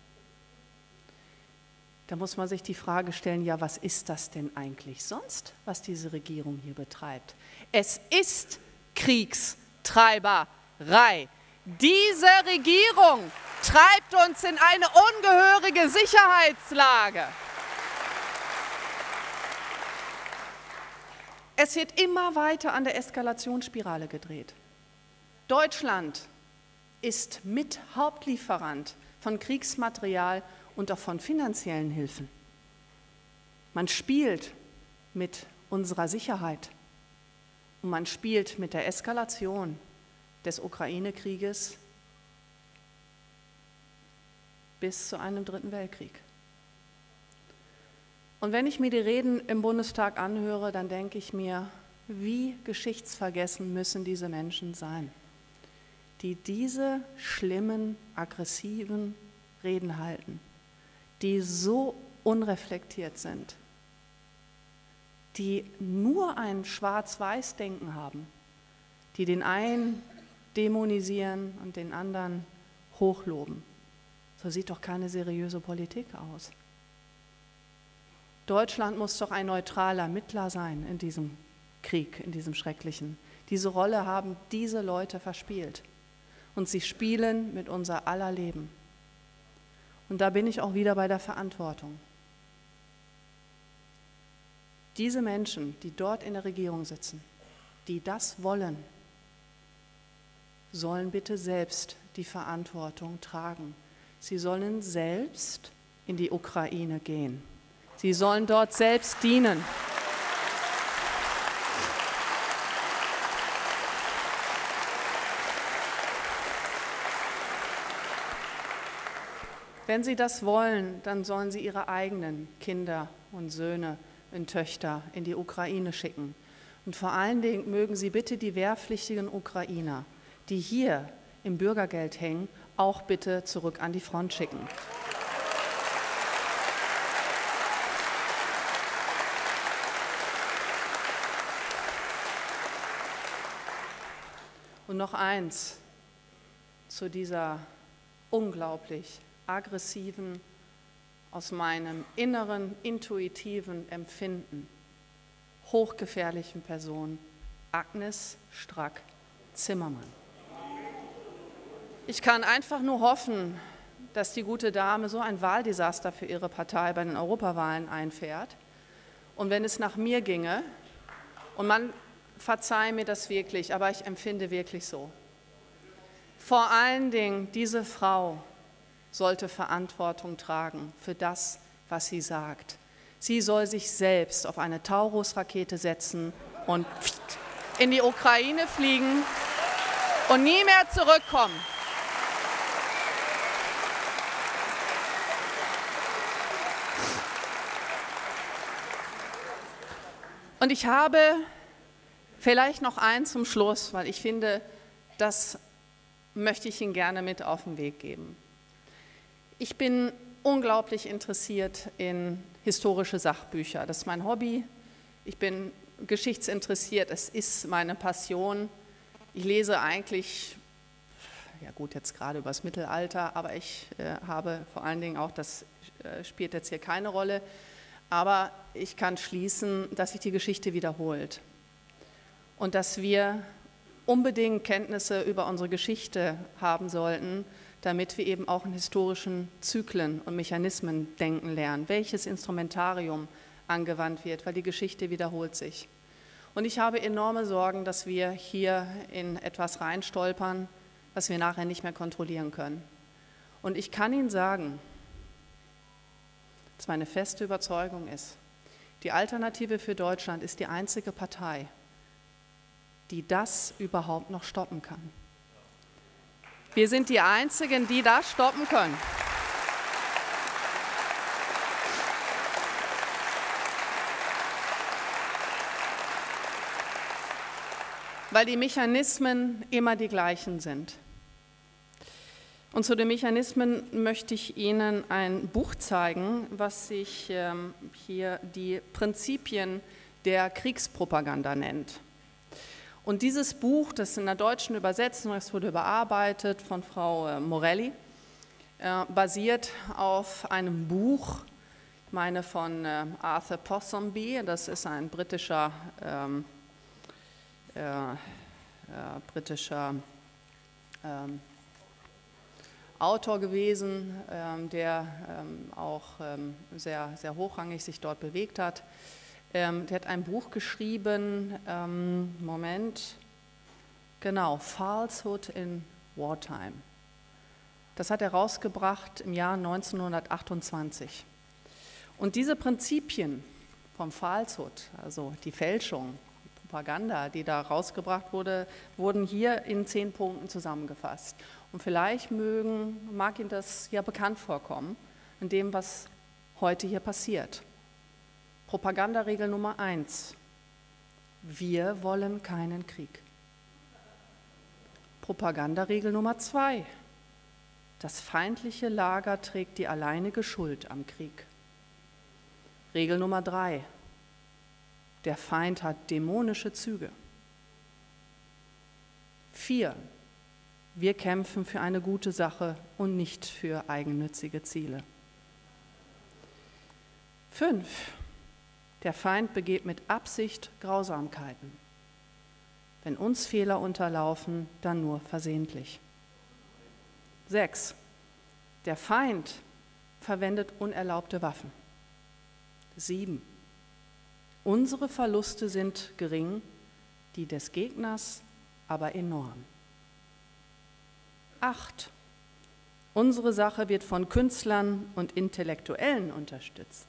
Da muss man sich die Frage stellen, ja, was ist das denn eigentlich sonst, was diese Regierung hier betreibt? Es ist Kriegstreiberei. Diese Regierung treibt uns in eine ungehörige Sicherheitslage. Es wird immer weiter an der Eskalationsspirale gedreht. Deutschland ist Mithauptlieferant von Kriegsmaterial und auch von finanziellen Hilfen. Man spielt mit unserer Sicherheit und man spielt mit der Eskalation des Ukraine-Krieges bis zu einem dritten Weltkrieg. Und wenn ich mir die Reden im Bundestag anhöre, dann denke ich mir, wie geschichtsvergessen müssen diese Menschen sein, die diese schlimmen, aggressiven Reden halten, die so unreflektiert sind, die nur ein Schwarz-Weiß-Denken haben, die den einen dämonisieren und den anderen hochloben. So sieht doch keine seriöse Politik aus. Deutschland muss doch ein neutraler Mittler sein in diesem Krieg, in diesem schrecklichen. Diese Rolle haben diese Leute verspielt. Und sie spielen mit unser aller Leben. Und da bin ich auch wieder bei der Verantwortung. Diese Menschen, die dort in der Regierung sitzen, die das wollen, sollen bitte selbst die Verantwortung tragen. Sie sollen selbst in die Ukraine gehen. Sie sollen dort selbst dienen. Wenn sie das wollen, dann sollen sie ihre eigenen Kinder und Söhne und Töchter in die Ukraine schicken. Und vor allen Dingen mögen sie bitte die wehrpflichtigen Ukrainer, die hier im Bürgergeld hängen, auch bitte zurück an die Front schicken. Und noch eins zu dieser unglaublich aggressiven, aus meinem inneren, intuitiven Empfinden, hochgefährlichen Person, Agnes Strack-Zimmermann. Ich kann einfach nur hoffen, dass die gute Dame so ein Wahldesaster für ihre Partei bei den Europawahlen einfährt. Und wenn es nach mir ginge, und man verzeiht mir das wirklich, aber ich empfinde wirklich so, vor allen Dingen diese Frau sollte Verantwortung tragen für das, was sie sagt. Sie soll sich selbst auf eine Taurus-Rakete setzen und in die Ukraine fliegen und nie mehr zurückkommen. Und ich habe vielleicht noch eins zum Schluss, weil ich finde, das möchte ich Ihnen gerne mit auf den Weg geben. Ich bin unglaublich interessiert in historische Sachbücher. Das ist mein Hobby. Ich bin geschichtsinteressiert. Es ist meine Passion. Ich lese eigentlich, ja gut, jetzt gerade über das Mittelalter, aber ich habe vor allen Dingen auch, das spielt jetzt hier keine Rolle, aber ich kann schließen, dass sich die Geschichte wiederholt und dass wir unbedingt Kenntnisse über unsere Geschichte haben sollten, damit wir eben auch in historischen Zyklen und Mechanismen denken lernen, welches Instrumentarium angewandt wird, weil die Geschichte wiederholt sich. Und ich habe enorme Sorgen, dass wir hier in etwas reinstolpern, was wir nachher nicht mehr kontrollieren können. Und ich kann Ihnen sagen, dass meine feste Überzeugung ist, die Alternative für Deutschland ist die einzige Partei, die das überhaupt noch stoppen kann. Wir sind die Einzigen, die das stoppen können. Weil die Mechanismen immer die gleichen sind. Und zu den Mechanismen möchte ich Ihnen ein Buch zeigen, was sich hier die Prinzipien der Kriegspropaganda nennt. Und dieses Buch, das in der deutschen Übersetzung, es wurde überarbeitet von Frau Morelli, basiert auf einem Buch, ich meine von Arthur Ponsonby, das ist ein britischer Autor gewesen, der auch sehr, sehr hochrangig sich dort bewegt hat. Der hat ein Buch geschrieben, Falsehood in Wartime. Das hat er rausgebracht im Jahr 1928. Und diese Prinzipien vom Falsehood, also die Fälschung, die Propaganda, die da rausgebracht wurde, wurden hier in 10 Punkten zusammengefasst. Und vielleicht mag Ihnen das ja bekannt vorkommen, in dem, was heute hier passiert. Propagandaregel Nummer 1. Wir wollen keinen Krieg. Propagandaregel Nummer 2. Das feindliche Lager trägt die alleinige Schuld am Krieg. Regel Nummer 3. Der Feind hat dämonische Züge. 4. Wir kämpfen für eine gute Sache und nicht für eigennützige Ziele. 5. Der Feind begeht mit Absicht Grausamkeiten. Wenn uns Fehler unterlaufen, dann nur versehentlich. 6. Der Feind verwendet unerlaubte Waffen. 7. Unsere Verluste sind gering, die des Gegners aber enorm. 8. Unsere Sache wird von Künstlern und Intellektuellen unterstützt.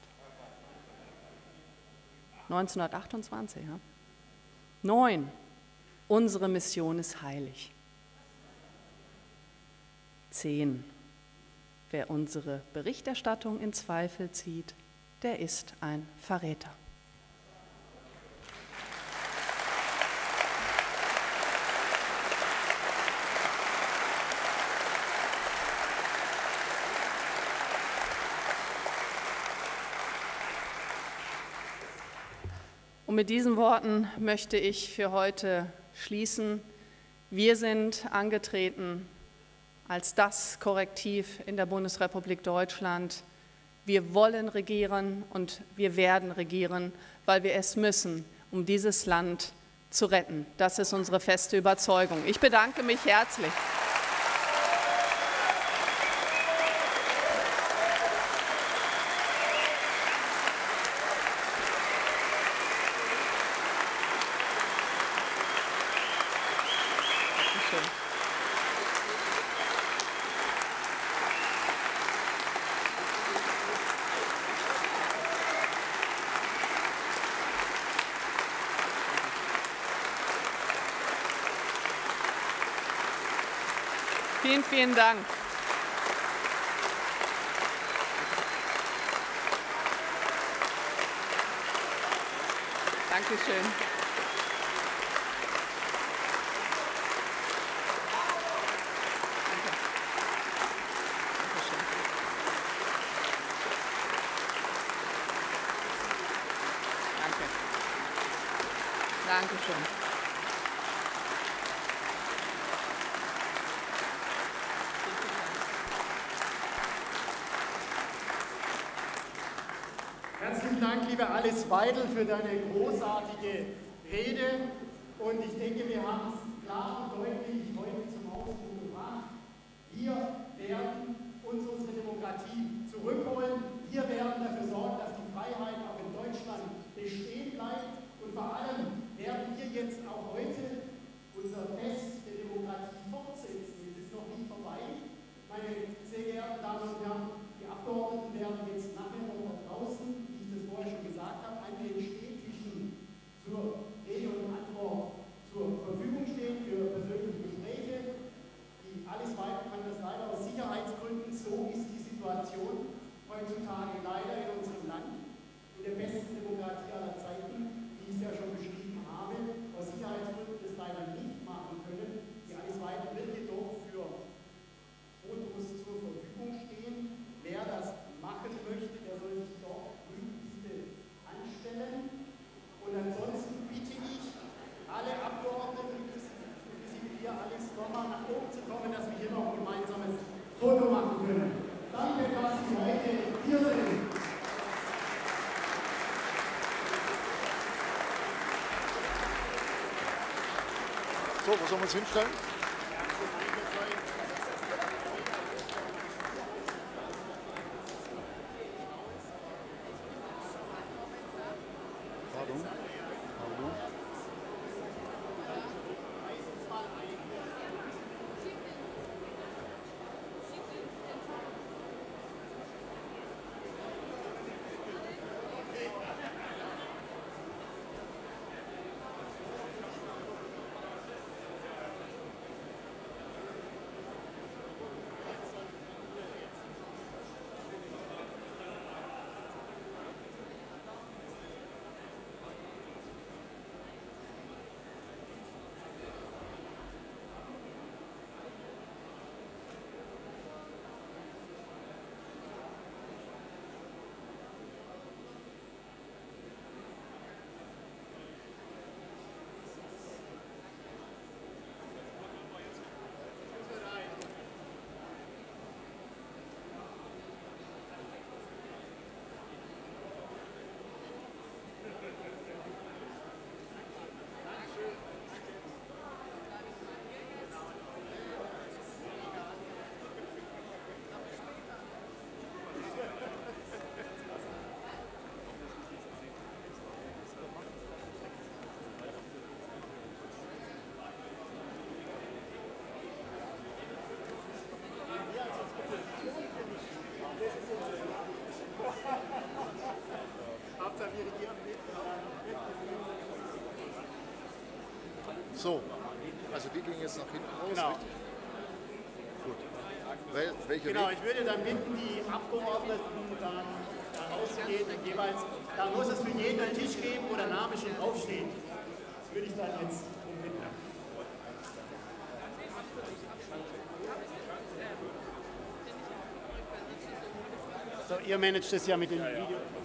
1928, ja. 9. Unsere Mission ist heilig. 10. Wer unsere Berichterstattung in Zweifel zieht, der ist ein Verräter. Und mit diesen Worten möchte ich für heute schließen. Wir sind angetreten als das Korrektiv in der Bundesrepublik Deutschland. Wir wollen regieren und wir werden regieren, weil wir es müssen, um dieses Land zu retten. Das ist unsere feste Überzeugung. Ich bedanke mich herzlich. Vielen, vielen Dank. Dankeschön. Danke. Dankeschön. Herzlichen Dank, liebe Alice Weidel, für deine großartige Rede. Und ich denke, wir haben es klar und deutlich heute zum Ausdruck gebracht. Wir werden uns unsere Demokratie zurückholen. Wir werden dafür sorgen, dass die Freiheit auch in Deutschland bestehen bleibt. Und vor allem werden So, wo sollen wir uns hinstellen? Pardon? Pardon? So, also die gingen jetzt nach hinten raus. Genau. Richtig? Gut. Welche Genau, Weg? ich würde dann bitten, die Abgeordneten dann da rauszugehen und jeweils, da muss es für jeden einen Tisch geben, wo der Name schon draufsteht. Das würde ich dann jetzt bitten. So, ihr managt das ja mit dem Video.